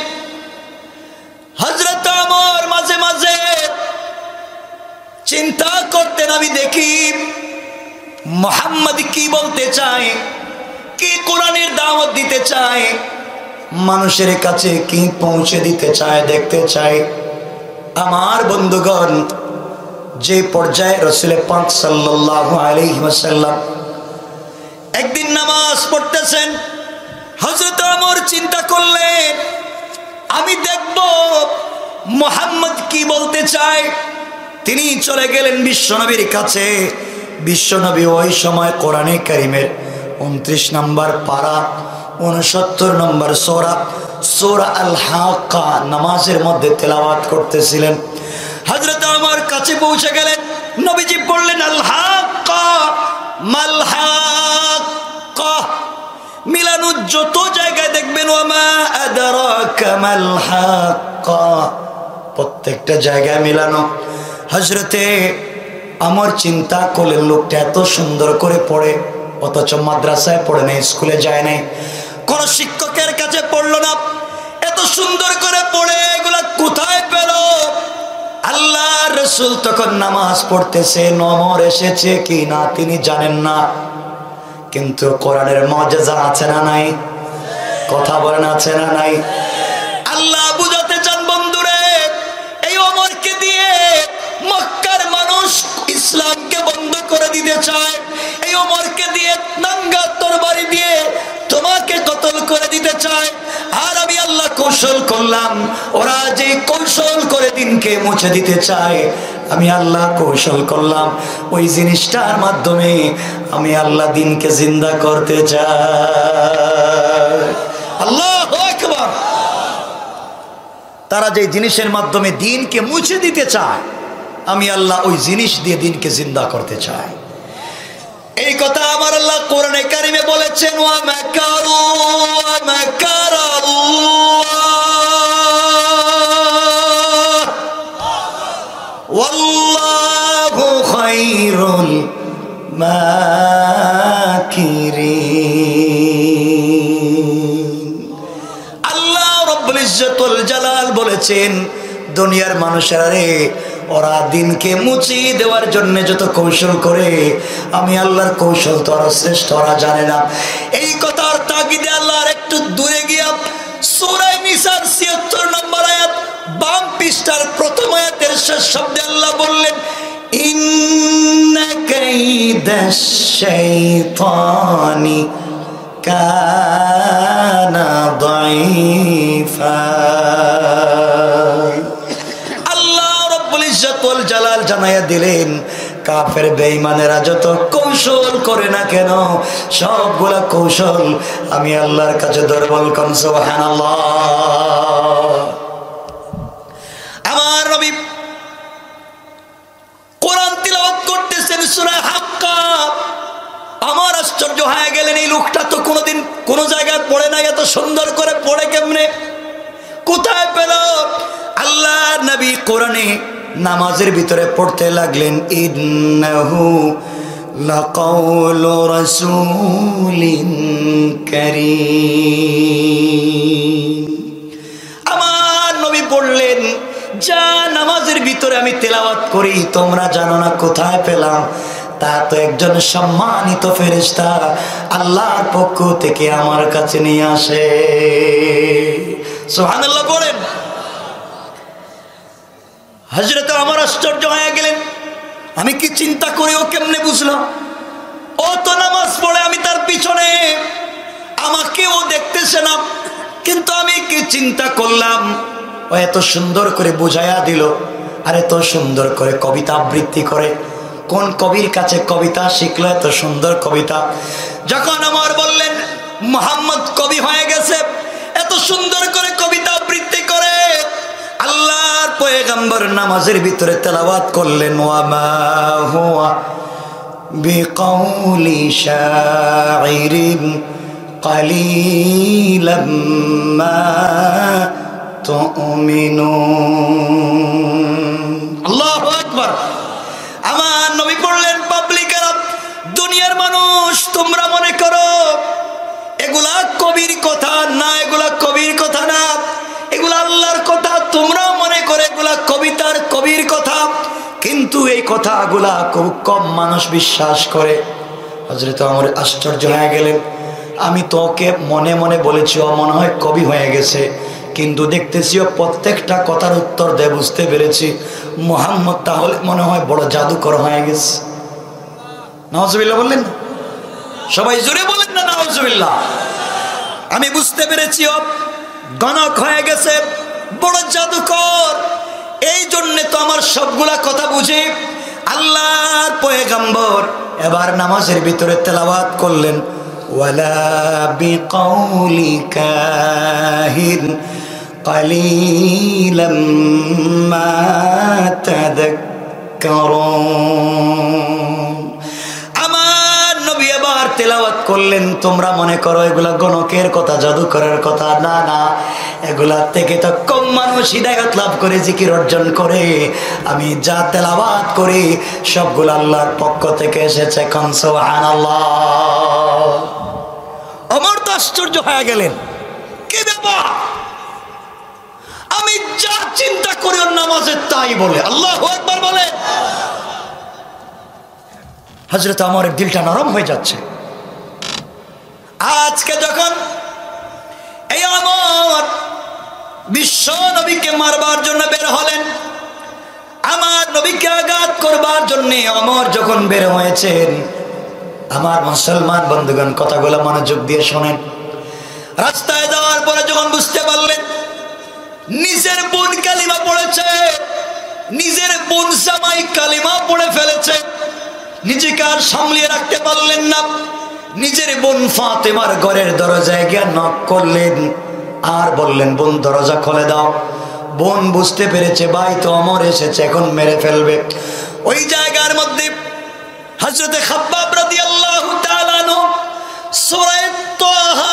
হযরত ওমর মাঝে মাঝে চিন্তা করতেন আমি দেখি মুহাম্মদ কি বলতে চায়, কি কোরআনের দাওয়াত দিতে চায়, মানুষের কাছে কি পৌঁছে দিতে চায়, দেখতে চায়। আমার বন্ধুগণ, যে পর্যায়ে রাসূল পাক সাল্লাল্লাহু আলাইহি ওয়াসাল্লাম একদিন নামাজ পড়তেছেন, হযরত ওমর চিন্তা করলেন আমি দেখব মুহাম্মদ কি বলতে চায়। তিনি চলে গেলেন বিশ্বনবীর কাছে। বিশ্বনবী ওই সময় কোরআনে কারীমের উনত্রিশ নম্বর পারা উনসত্তর নম্বর সূরা সূরা আল হাক্কা নামাজের মধ্যে তেলাওয়াত করতেছিলেন। হযরত ওমর কাছে পৌঁছে গেলেন, নবীজি পড়লেন আল হাক্কা মাল হাক্কা। মিলানো যত জায়গায় দেখবেন ওমা আদরাকা মাল হাক্কা, প্রত্যেকটা জায়গায় মিলানো। হযরতে ওমর চিন্তা করলেন লোকটা এত সুন্দর করে পড়ে, অথচ মাদ্রাসায় পড়ে নাই, স্কুলে যায় নাই, কোন শিক্ষকের কাছে পড়লো না, এত সুন্দর করে পড়ে এগুলা কোথায় পেল? আল্লাহ রাসূল তখন নামাজ পড়তেছে, ওমর এসেছে কি না তিনি জানেন না, কিন্তু কোরআনের মুজিজা আছে না নাই? কথা বলেন আছে না নাই? আল্লাহ বুঝাতে চান বন্ধুরে, এই ওমরকে দিয়ে মক্কার মানুষ ইসলামকে বন্ধ করে দিতে চায়, এই ওমরকে দিয়ে নাঙ্গা তরবারি দিয়ে তোমাকে কতল করে দিতে চায়। আর আমি আল্লাহ কৌশল করলাম, ওরা যে কৌশল করে দিনকে মুছে দিতে চায়, আমি আল্লাহ কৌশল করলাম ওই জিনিসটার মাধ্যমে আমি আল্লাহ দিনকে জিন্দা করতে চাই। আল্লাহু আকবার। তারা যে জিনিসের মাধ্যমে দিনকে মুছে দিতে চায়, আমি আল্লাহ ওই জিনিস দিয়ে দিনকে জিন্দা করতে চাই। এই কথা আমার আল্লাহ কোরআনে কারিমে বলেছেন, ওয়া মাকারু ওয়া মাকারাল্লাহ ওয়াল্লাহু খায়রুল মাকিরিন। আল্লাহ রাব্বুল ইজ্জতুল জালাল বলেছেন, দুনিয়ার মানুষেরা রে, ওরা দিনকে মুছিয়ে দেওয়ার জন্য যত কৌশল করে, আমি আল্লাহর কৌশল তো আরো শ্রেষ্ঠ, ওরা জানে না। এই কথার তাগিদে আল্লাহর একটু দূরে গিয়া সূরা নিসার ছিয়াত্তর নম্বর আয়াত বাম পৃষ্ঠার প্রথম আয়াতের শেষ শব্দে আল্লাহ বললেন, ইন্না কাইদাশ শাইতানি কানা দাঈফা। জালাল জানাইয়া দিলেন, কাফের বেঈমানেরা যত কৌশল করে না কেন, সবগুলা কৌশল আমি আল্লাহর কাছে দুর্বল। কোন সুবহানাল্লাহ। আমার নবী কোরআন তিলাওয়াত করতেছেন সূরা হাক্কা। আমার আশ্চর্য হয়ে গেলেন, এই লোকটা তো কোনোদিন কোনো জায়গায় পড়ে না, এত সুন্দর করে পড়ে কেমনে, কোথায় পেল? আল্লাহ নবী কোরআনে নামাজের ভিতরে পড়তে লাগলেন, ইন্নাহু লাকাউলু রাসূলিন কারীম। আমার নবী বললেন, যা নামাজের ভিতরে আমি তেলাওয়াত করি তোমরা জানো না কোথায় পেলাম, তা তো একজন সম্মানিত ফেরেশতা আল্লাহর পক্ষ থেকে আমার কাছে নিয়ে আসে। সুবহানাল্লাহ বলেন। হযরত ওমর আশ্চর্য হয়ে গেলেন, আমি কি চিন্তা করি ও কেমনে বুঝলো? ও তো নামাজ পড়ে, আমি তার পিছনে, আমাকে ও দেখতেছে না, কিন্তু আমি কি চিন্তা করলাম, ও এত সুন্দর করে বুঝাইয়া দিল, আর এত সুন্দর করে কবিতা আবৃত্তি করে। কোন কবির কাছে কবিতা শিখলো এত সুন্দর কবিতা? যখন ওমর বললেন মুহাম্মদ কবি হয়ে গেছে, এত সুন্দর করে কবিতা আবৃত্তি করে, আল্লাহর পয়গম্বর নামাজের ভিতরে তেলাওয়াত করলেন, ওয়া মা হুয়া বিকাউলি শাইরিন কালিলাম মা তুমিনুন। আল্লাহু আকবার। আমার নবী পড়লেন, পাবলিকেরা, দুনিয়ার মানুষ তোমরা মনে করো এগুলা কবির কথা না, এগুলা কবির কথা না, এগুলা আল্লাহর কথা। তোমরা মনে করে এগুলা কবিতার কবির কথা, কিন্তু এই কথাগুলা খুব কম মানুষ বিশ্বাস করে। হযরত ওমর আশ্চর্য হয়ে গেলেন, আমি তোকে মনে মনে বলেছি ও মনে হয় কবি হয়ে গেছে, কিন্তু দেখতেছি ও প্রত্যেকটা কথার উত্তর দেয়। বুঝতে পেরেছি মুহাম্মদ তাহলে মনে হয় বড় জাদুকর হয়ে গেছে। নাউজুবিল্লাহ বললেন না? সবাই জোরে বলেন না নাউজুবিল্লাহ। আমি বুঝতে পেরেছি ও গণক হয়ে গেছে, বড় জাদুকর। এই জন্য তো আমার সবগুলা কথা বুঝি। আল্লাহর পয়গম্বর এবার নামাজের ভিতরে তেলাওয়াত করলেন, ওয়ালা বিকাউলি কাহিন কালিলাম মা তাযাক্কারুন। আমার নবী এবার তেলাওয়াত করলেন, তোমরা মনে করো এগুলা গণকের কথা, জাদুকরের কথা। না না, এগুলা থেকে তো কম মানুষ হিদায়াত লাভ করে, জিকির অর্জন করে। আমি যা তেলাওয়াত করি সবগুলো আল্লাহর পক্ষ থেকে এসেছে। কোন সুবহানাল্লাহ। ওমর তো আশ্চর্য হয়ে গেলেন, কি ব্যাপার? আমি যা চিন্তা করি ওর নামাজে তাই বলে। আল্লাহু আকবার বলে। হযরত ওমরের দিলটা নরম হয়ে যাচ্ছে। আজকে যখন এই ওমর বিশ্ব নবীকে মারবার জন্য বের হলেন, আমার নবীকে আঘাত করবার জন্য ওমর যখন বের হয়েছেন, আমার মুসলমান বন্ধুগণ কথাগুলো মনোযোগ দিয়ে শোনেন। রাস্তায় যাওয়ার পরে যখন বুঝতে পারলেন নিজের বোন কালিমা পড়েছে, নিজের বোন জামাই কালিমা পড়ে ফেলেছে, নিজেকে আর সামলিয়ে রাখতে পারলেন না। নিজের বোন ফাতেমার ঘরের দরজায় গিয়ে নক করলেন আর বললেন, বোন দরজা খুলে দাও। বোন বুঝতে পেরেছে ভাই তো ওমর এসেছে, এখন মেরে ফেলবে। ওই জায়গার মধ্যে হযরতে খাব্বাব রাদিয়াল্লাহু তাআলা আনহু সূরা তাহা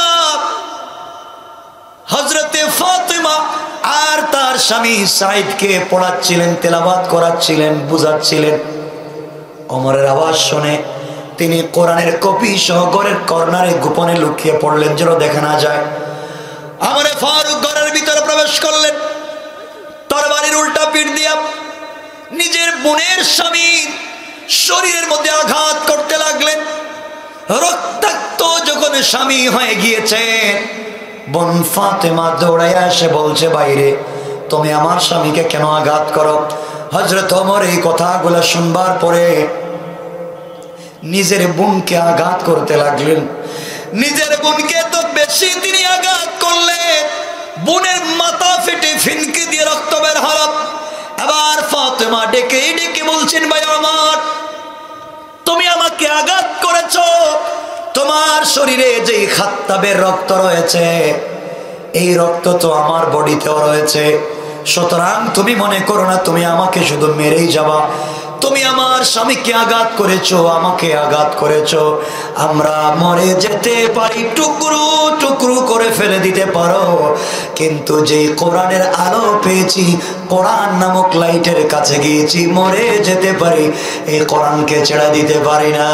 হযরতে ফাতেমা আর তার স্বামী সাইদকে পড়াচ্ছিলেন, তেলাওয়াত করাচ্ছিলেন, বুঝাচ্ছিলেন। ওমরের আওয়াজ শুনে তিনি কোরআনের কপি সহ ঘরের কর্নারে গোপনে লুকিয়ে পড়লেন যেন দেখা না যায়। আমরে ফারুক ঘরের ভিতরে প্রবেশ করলেন, তরবারির উল্টা পিঠ দিয়া নিজের বোনের স্বামী শরীরের মধ্যে আঘাত করতে লাগলেন। রক্তাক্ত যখন স্বামী হয়ে গিয়েছে, বোন ফাতেমা দৌড়াইয়া এসে বলছে, বাইরে তুমি আমার স্বামীকে কেন আঘাত করো? হযরত ওমর এই কথাগুলো শুনবার পরে নিজের বোনকে আঘাত করতে লাগলেন। নিজের বোনকে তো বেশি তিনি আঘাত করলেন, বোনের মাথা ফেটে ফিনকি দিয়ে রক্ত বের হল। আবার ফাতেমা ডেকে ডেকে বলছেন, ভাই আমার, তুমি আমাকে আঘাত করেছো, তোমার শরীরে যেই খাত্তাবের রক্ত রয়েছে এই রক্ত তো আমার বডিতেও রয়েছে, সুতরাং তুমি মনে করো না তুমি আমাকে শুধু মেরেই যাবা। তুমি আমার স্বামীকে আঘাত করেছো, আমাকে আঘাত করেছো, আমরা মরে যেতে পারি, টুকরো টুকরো করে ফেলে দিতে পারো, কিন্তু যে কোরআনের আলো পেয়েছি, কোরআন নামক লাইটের কাছে গিয়েছি, মরে যেতে পারি, এই কোরআনকে ছেড়ে দিতে পারি না।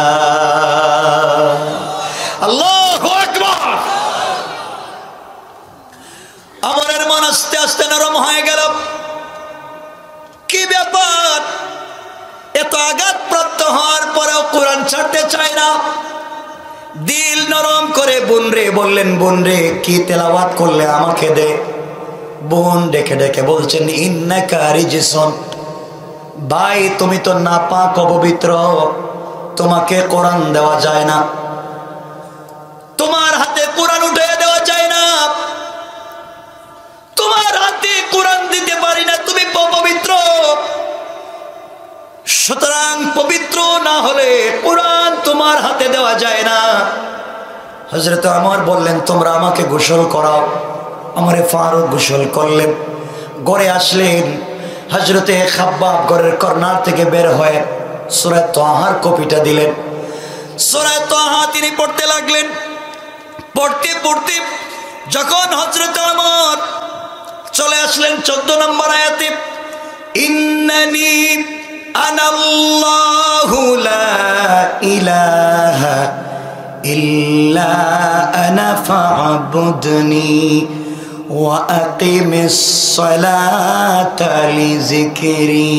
আল্লাহু আকবার। আমরের মন আস্তে আস্তে নরম হয়ে গেল। কি ব্যাপার, এত আঘাতপ্রাপ্ত হওয়ার পরেও কোরআন ছাড়তে চায় না। দিল নরম করে বোন রে বললেন, বোন রে কি তেলাওয়াত করলে আমাকে দে। বোন ডেকে ডেকে বলছেন, ইন্নাকা রিজসুন, ভাই তুমি তো নাপাক অপবিত্র, তোমাকে কোরআন দেওয়া যায় না, তোমার হাতে কোরআন উঠে দেওয়া যায় না, তোমার হাতে কোরআন দিতে পারি না, তুমি অপবিত্র, সুতরাং পবিত্র না হলে কোরআন তোমার হাতে দেওয়া যায় না। হযরত ওমর বললেন, তোমরা আমাকে গোসল করাও। আমরে ফারুক গোসল করলেন, ঘরে আসলেন। হযরতে খাব্বাব ঘরের কর্নার থেকে বের হয়ে সূরা তাহার কপিটা দিলেন। সূরা তাহা তিনি পড়তে লাগলেন। পড়তে পড়তে যখন হযরত ওমর চলে আসলেন চোদ্দ নম্বর আয়াতে, ইন্নানি আনাল্লাহু লা ইলাহা ইল্লা আনা ফা'বুদনি ওয়া আকিমিস সালাতা লিযিকরি।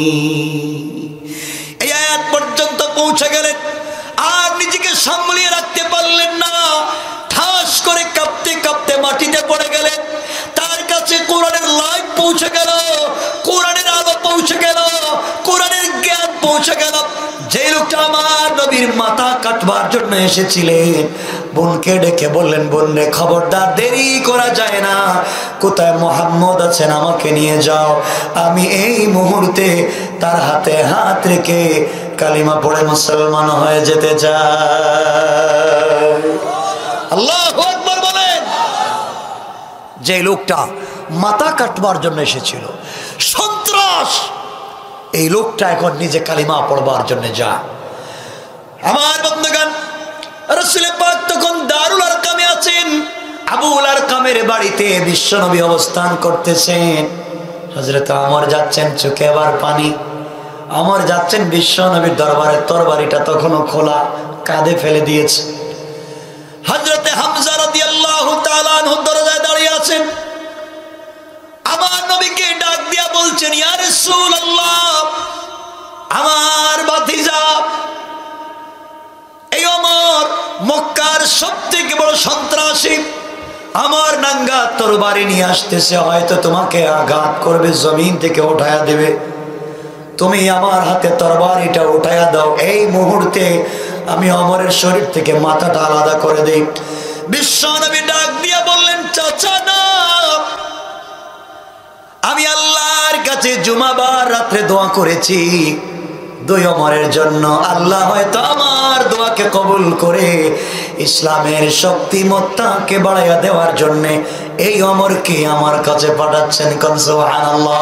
এই আয়াত পর্যন্ত পৌঁছে গেলেন, আর নিজেকে সামলিয়ে রাখতে পারলেন না, ঠাস করে কাঁপতে কাঁপতে মাটিতে পড়ে গেলেন। তার কাছে কোরআনের লাইট পৌঁছে গেল, কোরআনের আলো পৌঁছে গেল, কোরআনের জ্ঞান পৌঁছে গেল। যে লোকটা আমার নবীর মাথা কাটবার জন্য এসেছিলেন, বোনকে ডেকে বললেন, বোন রে খবরদার, দেরি করা যায় না, কোথায় মুহাম্মদ আছেন আমাকে নিয়ে যাও, আমি এই মুহূর্তে তার হাতে হাত রেখে কালিমা পড়ে মুসলমান হয়ে যেতে চাই। আল্লাহু আকবার বলেন। যে লোকটা মাথা কাটবার জন্য এসেছিল, সন্ত্রাস, এই লোকটা এখন নিজে কালিমা পড়বার জন্য যায়। আমার বন্ধুগণ, রাসূল পাক তখন দারুল আরকামে আছেন, আবুল আরকামের বাড়িতে বিশ্বনবী অবস্থান করতেছেন। হযরত ওমর যাচ্ছেন, চোখে আবার পানি। ওমর যাচ্ছেন বিশ্বনবীর দরবারে, তরবারিটা তখনও খোলা, কাঁধে ফেলে দিয়েছে। হযরতে হামজা রাদিয়াল্লাহু তাআলা আনহু দরজায় দাঁড়িয়ে আছেন। আমার নবীকে ডাক দিয়া বলছেন, ইয়া রাসূলুল্লাহ, আমার ভাতিজা এই ওমর মক্কার সবথেকে বড় সন্ত্রাসী, আমার নাঙ্গা তরবারি নিয়ে আসতেছে, হয়তো তোমাকে আঘাত করবে, জমিন থেকে উঠায়া দেবে, তুমি আমার হাতে তরবারিটা উঠায়া দাও, এই মুহূর্তে আমি ওমরের শরীর থেকে মাথাটা আলাদা করে দেই। বিশ্বনবী ডাক দিয়া বললেন, চাচা না, আমি আল্লাহর কাছে জুমাবার রাত্রে দোয়া করেছি দুই ওমরের জন্য, আল্লাহ হয়তো আমার দোয়াকে কবুল করে ইসলামের শক্তিমত্তাকে বাড়াইয়া দেওয়ার জন্য এই ওমরকে আমার কাছে পাঠাচ্ছেন। কোন সুবহানাল্লাহ।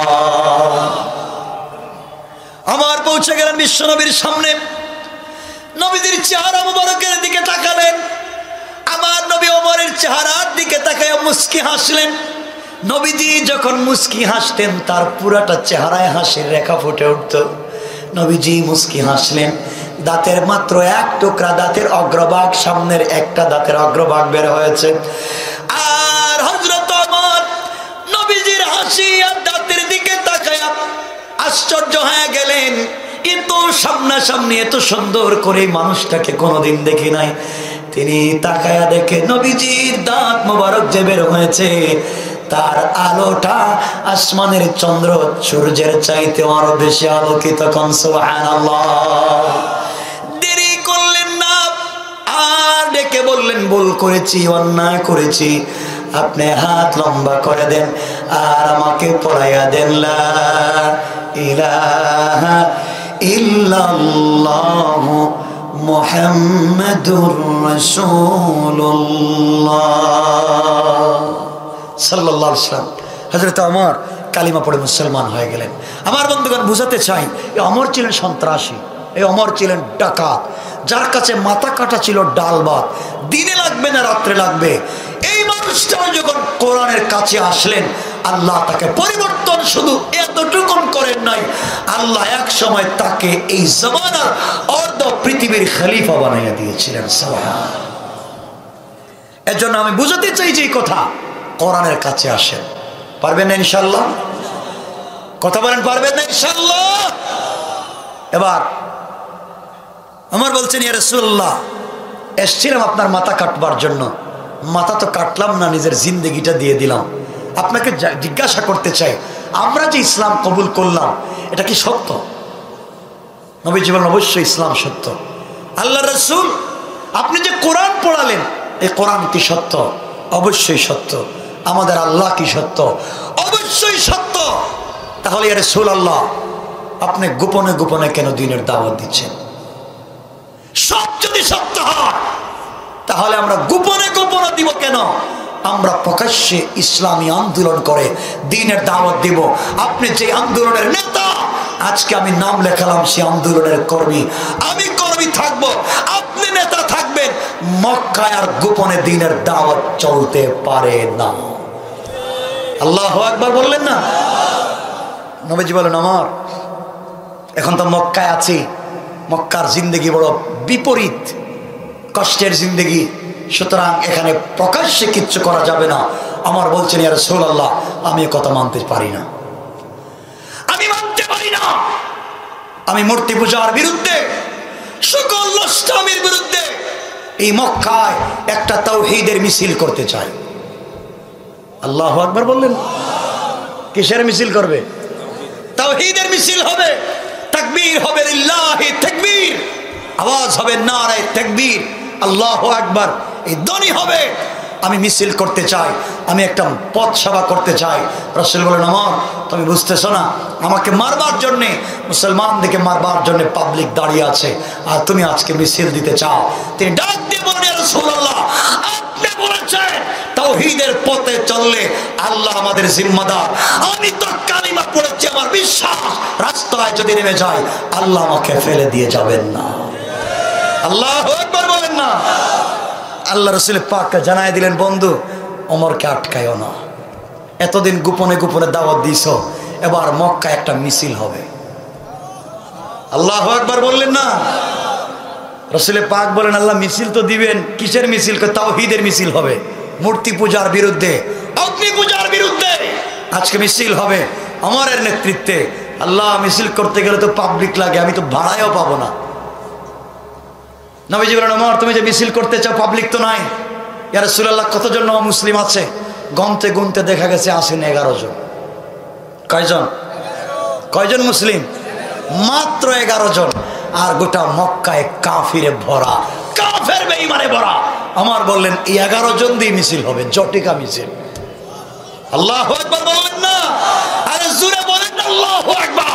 আমার পৌঁছে গেলেন বিশ্বনবীর সামনে, নবীদের চেহারা মুবারকের দিকে তাকালেন। আমার নবী ওমরের চেহারার দিকে তাকায় মুস্কি হাসলেন। নবীজি যখন মুস্কি হাসতেন, তার পুরাটা চেহারায় হাসির রেখা ফুটে উঠত। নবীজি মুস্কি হাসলেন, দাঁতের মাত্র এক টুকরা দাঁতের অগ্রভাগ, সামনের একটা দাঁতের অগ্রভাগ বের হয়েছে। আর হযরত ওমর নবীজির হাসি আর দাঁতের দিকে তাকায়া আশ্চর্য হয়ে গেলেন। কিন্তু সামনাসামনি এত সুন্দর করে মানুষটাকে কোনোদিন দেখি নাই। তিনি তাকায়া দেখে নবীজির দাঁত মোবারক যে বের হয়েছে, তার আলোটা আসমানের চন্দ্র সূর্যের চাইতে আরো বেশি আলোকিত। কোন সুবহানাল্লাহ। দেরি করলেন না, আর ডেকে বললেন, ভুল করেছি, অন্যায় করেছি, আপনি হাত লম্বা করে দেন আর আমাকে পড়াইয়া দেন, লা ইলাহা ইল্লাল্লাহু মুহাম্মাদুর রাসূলুল্লাহ সাল্লাল্লাহু আলাইহি ওয়াসাল্লাম। হযরত ওমর কালিমা পড়ে মুসলমান হয়ে গেলেন। আমার বন্ধুগণ, বুঝাতে চাই, এই ওমর ছিলেন সন্ত্রাসী, এই ওমর ছিলেন ডাকাত, যার কাছে মাথা কাটা ছিল ডাল ভাত, দিনে লাগবে না রাত্রে লাগবে। এই মানুষটা যখন কোরআনের কাছে আসলেন, আল্লাহ তাকে পরিবর্তন শুধু এতটুকুন করেন নাই, আল্লাহ এক সময় তাকে এই জামানার অর্ধ পৃথিবীর খলিফা বানাইয়া দিয়েছিলেন। সুবহানাল্লাহ। এজন্য আমি বুঝাতে চাই যে কথা, কোরআনের কাছে আসেন। পারবেন না ইনশাআল্লাহ? কথা বলেন, পারবেন না ইনশাআল্লাহ? এবার আমার বলছেন, ইয়া রাসূলুল্লাহ, এসেছিলাম আপনার মাথা কাটবার জন্য, মাথা তো কাটলাম না, নিজের জিন্দেগিটা দিয়ে দিলাম। আপনাকে জিজ্ঞাসা করতে চাই, আমরা যে ইসলাম কবুল করলাম, এটা কি সত্য? নবীজি বলেন, অবশ্যই ইসলাম সত্য। আল্লাহ রাসূল, আপনি যে কোরআন পড়ালেন, এই কোরআন কি সত্য? অবশ্যই সত্য। আমাদের আল্লাহ কি সত্য? অবশ্যই সত্য। তাহলে ইয়া রাসূলুল্লাহ, আপনি গোপনে গোপনে কেন দ্বীনের দাওয়াত দিচ্ছেন? সব যদি সত্য হয়, তাহলে আমরা গোপনে গোপনে দিব কেন? আমরা প্রকাশ্যে ইসলামী আন্দোলন করে দ্বীনের দাওয়াত দিব। আপনি যে আন্দোলনের নেতা, আজকে আমি নাম লেখালাম সে আন্দোলনের কর্মী। আমি কর্মী থাকব, আপনি নেতা থাকবেন। মক্কায় আর গোপনে দ্বীনের দাওয়াত চলতে পারে না। আল্লাহু আকবার বললেন না? নবীজি বলেন আমার এখন তো মক্কায় আছি, মক্কার জিন্দেগি বড় বিপরীত, কষ্টের জিন্দেগি, সুতরাং এখানে প্রকাশ্যে কিচ্ছু করা যাবে না। আমার বলছেন ইয়া রাসূলুল্লাহ আমি এ কথা মানতে পারি না, আমি মানতে পারি না। আমি মূর্তি পূজার বিরুদ্ধে, সকল নষ্টামির বিরুদ্ধে এই মক্কায় একটা তাওহীদের মিছিল করতে চাই। আল্লাহু আকবার বললেন। কিসের মিছিল করবে? তাওহীদের মিছিল হবে, তাকবীর হবে, লিল্লাহি তাকবীর, আওয়াজ হবে নারায়ে তাকবীর, আল্লাহু আকবার, এই ধ্বনি হবে। আমি মিছিল করতে চাই, আমি একটা পথ সেবা করতে চাই। রাসূল বলেন আমার তুমি বুঝতেছো না, আমাকে মারবার জন্যে, মুসলমানদেরকে মারবার জন্য পাবলিক দাঁড়িয়ে আছে, আর তুমি আজকে মিছিল দিতে চাও। তিনি ডাক দিয়ে বলেন ইয়া রাসূলুল্লাহ আপনি বলেছেন তাওহীদের পথে চললে আল্লাহ আমাদের জিম্মাদার। আমি তো কালিমা পড়েছি, আমার বিশ্বাস রাস্তায় যদি নেমে যায় আল্লাহ আমাকে ফেলে দিয়ে যাবেন না। আল্লাহু আকবার বলেন না? আল্লাহ রাসূল পাক জানায় দিলেন বন্ধু ওমরকে আটকায়ও না, এতদিন গোপনে গোপনে দাওয়াত দিছো, এবার মক্কায় একটা মিছিল হবে। আল্লাহু আকবার বললেন না? রাসূল পাক বলেন আল্লাহ মিছিল তো দিবেন, কিসের মিছিল? তাওহীদের মিছিল হবে, মূর্তি পূজার বিরুদ্ধে, অগ্নি পূজার বিরুদ্ধে আজকে মিছিল হবে ওমরের নেতৃত্বে। আল্লাহ মিছিল করতে গেলে তো পাবলিক লাগে, আমি তো ভাড়ায়ও পাবো না। নবীজি বলেন ওমর তুমি যে মিছিল করতে চাও পাবলিক তো নাই। ইয়া রাসূলুল্লাহ কতজন মুসলিম আছে? গন্তে গুনতে দেখা গেছে আসেন এগারো জন। কয়জন? কয়জন মুসলিম? মাত্র এগারো জন। আর গোটা মক্কায় কাফিরে ভরা, কাফের বেঈমানে ভরা। আমার বললেন এই এগারো জন দিয়ে মিছিল হবে, জটিকা মিছিল। আল্লাহু আকবার বললেন না? আরে জোরে বলেন না আল্লাহু আকবার।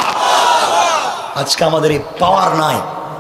আজকে আমাদের এই পাওয়ার নাই।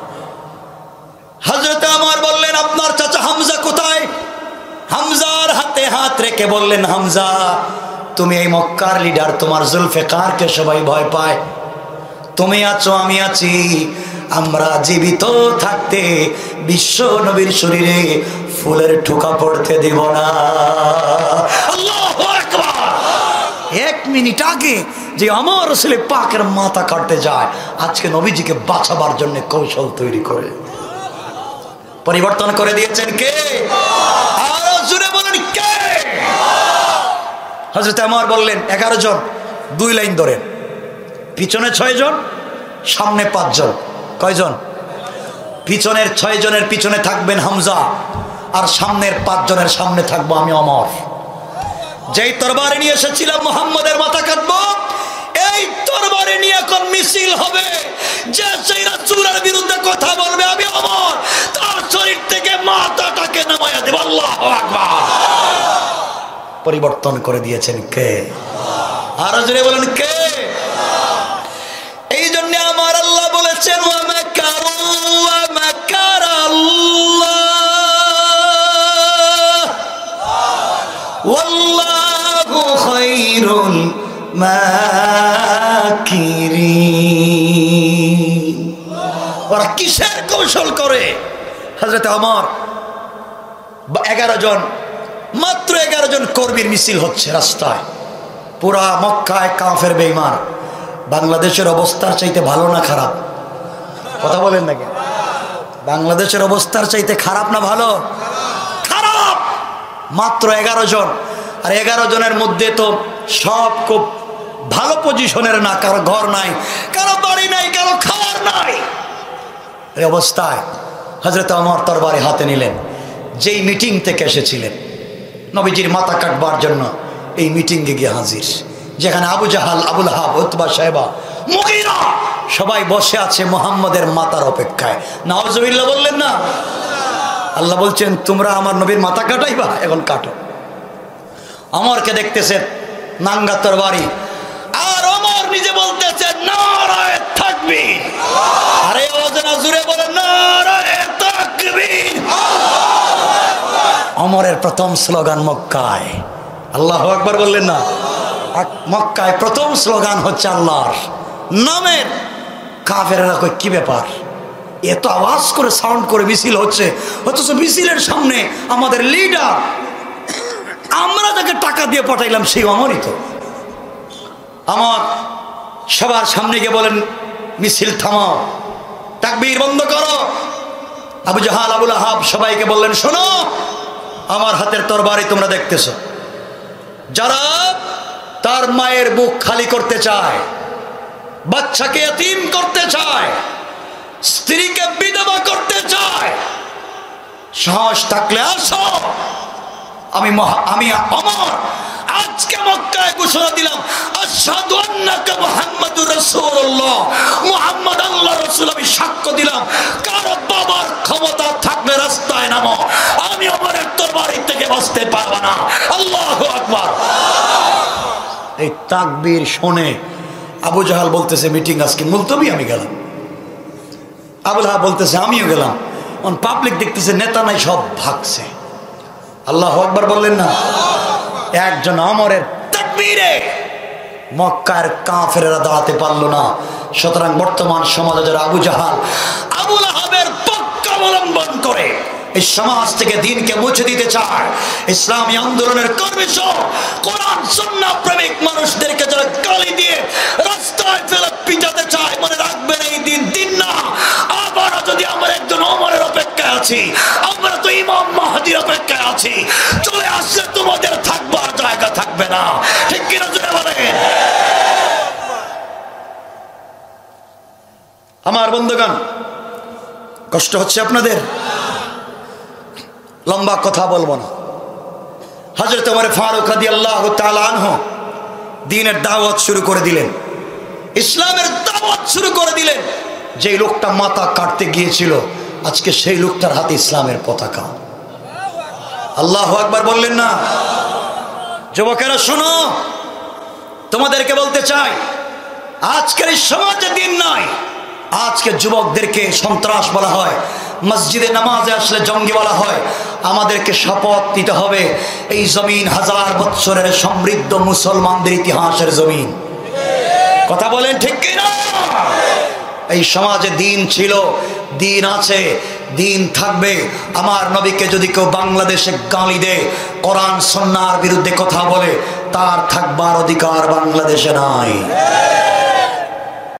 হযরত ওমর বললেন আপনার চাচা হামজা কোথায়? হামজার হাতে হাত রেখে বললেন হামজা তুমি এই মক্কার লিডার, তোমার জুলফিকারকে সবাই ভয় পায়, তুমি আছো আমি আছি, আমরা জীবিত থাকতে বিশ্ব নবীর শরীরে ফুলের ঠোকা পড়তে দিব না। আল্লাহু আকবার। এক মিনিট আগে যে আমার রাসূল পাকের মাথা কাটতে যায়, আজকে নবীজিকে বাঁচাবার জন্য কৌশল তৈরি করে পরিবর্তন করে দিয়েছেন কে? আরো জোরে বলেন কে? হযরত ওমর বললেন এগারো জন, দুই লাইন ধরেন, পিছনে ছয় জন, সামনে পাঁচ জন। কয়জন? পিছনের ছয় জনের পিছনে থাকবেন হামজা, আর সামনের পাঁচ জনের সামনে থাকবো আমি ওমর। যেই তরবারি নিয়ে এসেছিলাম মুহাম্মদের মাথা কাটবো, এই তরবারি নিয়ে এখন মিছিল হবে। যে সেই রাসূলের বিরুদ্ধে কথা বলবে আমি ওমর তার শরীর থেকে মাথাটাকে নামায়া দেব। আল্লাহু আকবার। পরিবর্তন করে দিয়েছেন কে? আর জোরে বলেন কে? এই জন্য আমার আল্লাহ বলেছেন ওয়া মাকারু ওয়া মাকারাল্লাহ ওয়াল্লাহু খায়রুল মাকিরিন। ওরা কিসের কৌশল করে? হযরত ওমর এগারো জন, মাত্র এগারো জন কর্মীর মিছিল হচ্ছে রাস্তায়, পুরা মক্কায় কাফের বেঈমান। বাংলাদেশের অবস্থার চাইতে ভালো না খারাপ? কথা বলেন নাকি? বাংলাদেশের অবস্থার চাইতে খারাপ না ভালো? খারাপ। মাত্র এগারো জন, আর এগারো জনের মধ্যে তো সব খুব ভালো পজিশনের না, কারো ঘর নাই, কারো বাড়ি নাই, কারো খাবার নাই। এই অবস্থায় হযরত ওমর তরবারি হাতে নিলেন। যেই মিটিং থেকে এসেছিলেন নবীজির মাথা কাটবার জন্য, এই মিটিংয়ে গিয়ে হাজির, যেখানে Abu Jahl, Abu Lahab, Utbah, Shaybah, Mughira সবাই বসে আছে মুহাম্মদের মাথার অপেক্ষায়। নাউজুবিল্লাহ বললেন না? আল্লাহ বলছেন তোমরা আমার নবীর মাথা কাটাইবা, এখন কাটো। ওমরকে দেখতেছেন নাঙ্গা তরবারি, আর ওমর নিজে বলতেছেন নারায়ে তাকবীর। আরে ওজনা জুড়ে বলেন নারায়ে তাকবীর। ওমরের প্রথম স্লোগান মক্কায়, আল্লাহু আকবার বললেন না? মক্কায় প্রথম স্লোগান হচ্ছে আল্লাহর নামের কাফেররা কয় কি ব্যাপার, এত আওয়াজ করে সাউন্ড করে মিছিল হচ্ছে, অথচ মিছিলের সামনে আমাদের লিডার, আমরা তাকে টাকা দিয়ে পাঠাইলাম সেই অমরিত। আমার সবার সামনে গিয়ে বলেন মিছিল থামাও, তাকবীর বন্ধ করো। আবু জাহাল, আবুল আহাব সবাইকে বললেন শোনো, আমার হাতের তরবারি তোমরা দেখতেছ, যারা তার মায়ের বুক খালি করতে চায়, বাচ্চাকে এতিম করতে চায়, স্ত্রীকে বিধবা করতে চায়, সাহস থাকলে আসো। আমি আমি অমর আজকে মক্কায় ঘোষণা দিলাম, আশহাদু আন্নাকা মুহাম্মাদুর রাসূলুল্লাহ, মুহাম্মদ আল্লাহর রাসূল। আমি সাক্ষ্য দিলাম, কারো বাবার ক্ষমতা থাকলে রাস্তায় নামো, আমি ওমরের তরবারি থেকে বাঁচতে পারবো না। আল্লাহু আকবার। এই তাকবীর শুনে আবু জাহাল বলতেছে মিটিং আজকে মুলতবি, আমি গেলাম। আবুল আহাব বলতেছে আমিও গেলাম। পাবলিক দেখতেছে নেতা নাই, সব ভাগছে। আল্লাহু আকবার বললেন না? একজন ওমরের তাকবীরে মক্কার কাফেররা দাঁড়াতে পারলো না। সুতরাং বর্তমান সমাজে যারা আবু জাহাল, আবুল আহাবের পক্ষ অবলম্বন করে এই সমাজ থেকে দিনকে মুছে দিতে চায়, ইসলামী আন্দোলনের কর্মী সহ কোরআন সুন্নাহ প্রেমিক মানুষদেরকে যারা গালি দিয়ে রাস্তায় ফেলে পিটাতে চায়, মনে রাখবেন এই দিন দিন না। আবার যদি আমরা একজন ওমরের অপেক্ষায় আছি, আমরা তো ইমাম মাহদির অপেক্ষায় আছি, চলে আসলে তোমাদের থাকবার জায়গা থাকবে না। ঠিক কিনা জোরে বলেন? আমার বন্ধুগণ, কষ্ট হচ্ছে আপনাদের? লম্বা কথা বলবো না। হযরত ওমর ফারুক রাদিয়াল্লাহু তাআলা আনহু দ্বীনের দাওয়াত শুরু করে দিলেন, ইসলামের দাওয়াত শুরু করে দিলেন। যে লোকটা মাথা কাটতে গিয়েছিল, আজকে সেই লোকটার হাতে ইসলামের পতাকা। আল্লাহু আকবার বললেন না? যুবকেরা শোনো, তোমাদেরকে বলতে চাই, আজকের এই সমাজে দিন নয়, আজকে যুবকদেরকে সন্ত্রাস বলা হয়, মসজিদে নামাজে আসলে জঙ্গি বলা হয়। আমাদেরকে শপথ নিতে হবে, এই জমিন হাজার বৎসরের সমৃদ্ধ মুসলমানদের ইতিহাসের জমিন। কথা বলেন ঠিক কিনা? এই সমাজে দিন ছিল, দিন আছে, দিন থাকবে। আমার নবীকে যদি কেউ বাংলাদেশে গালি দেয়, কোরআন সুন্নাহর বিরুদ্ধে কথা বলে, তার থাকবার অধিকার বাংলাদেশে নাই।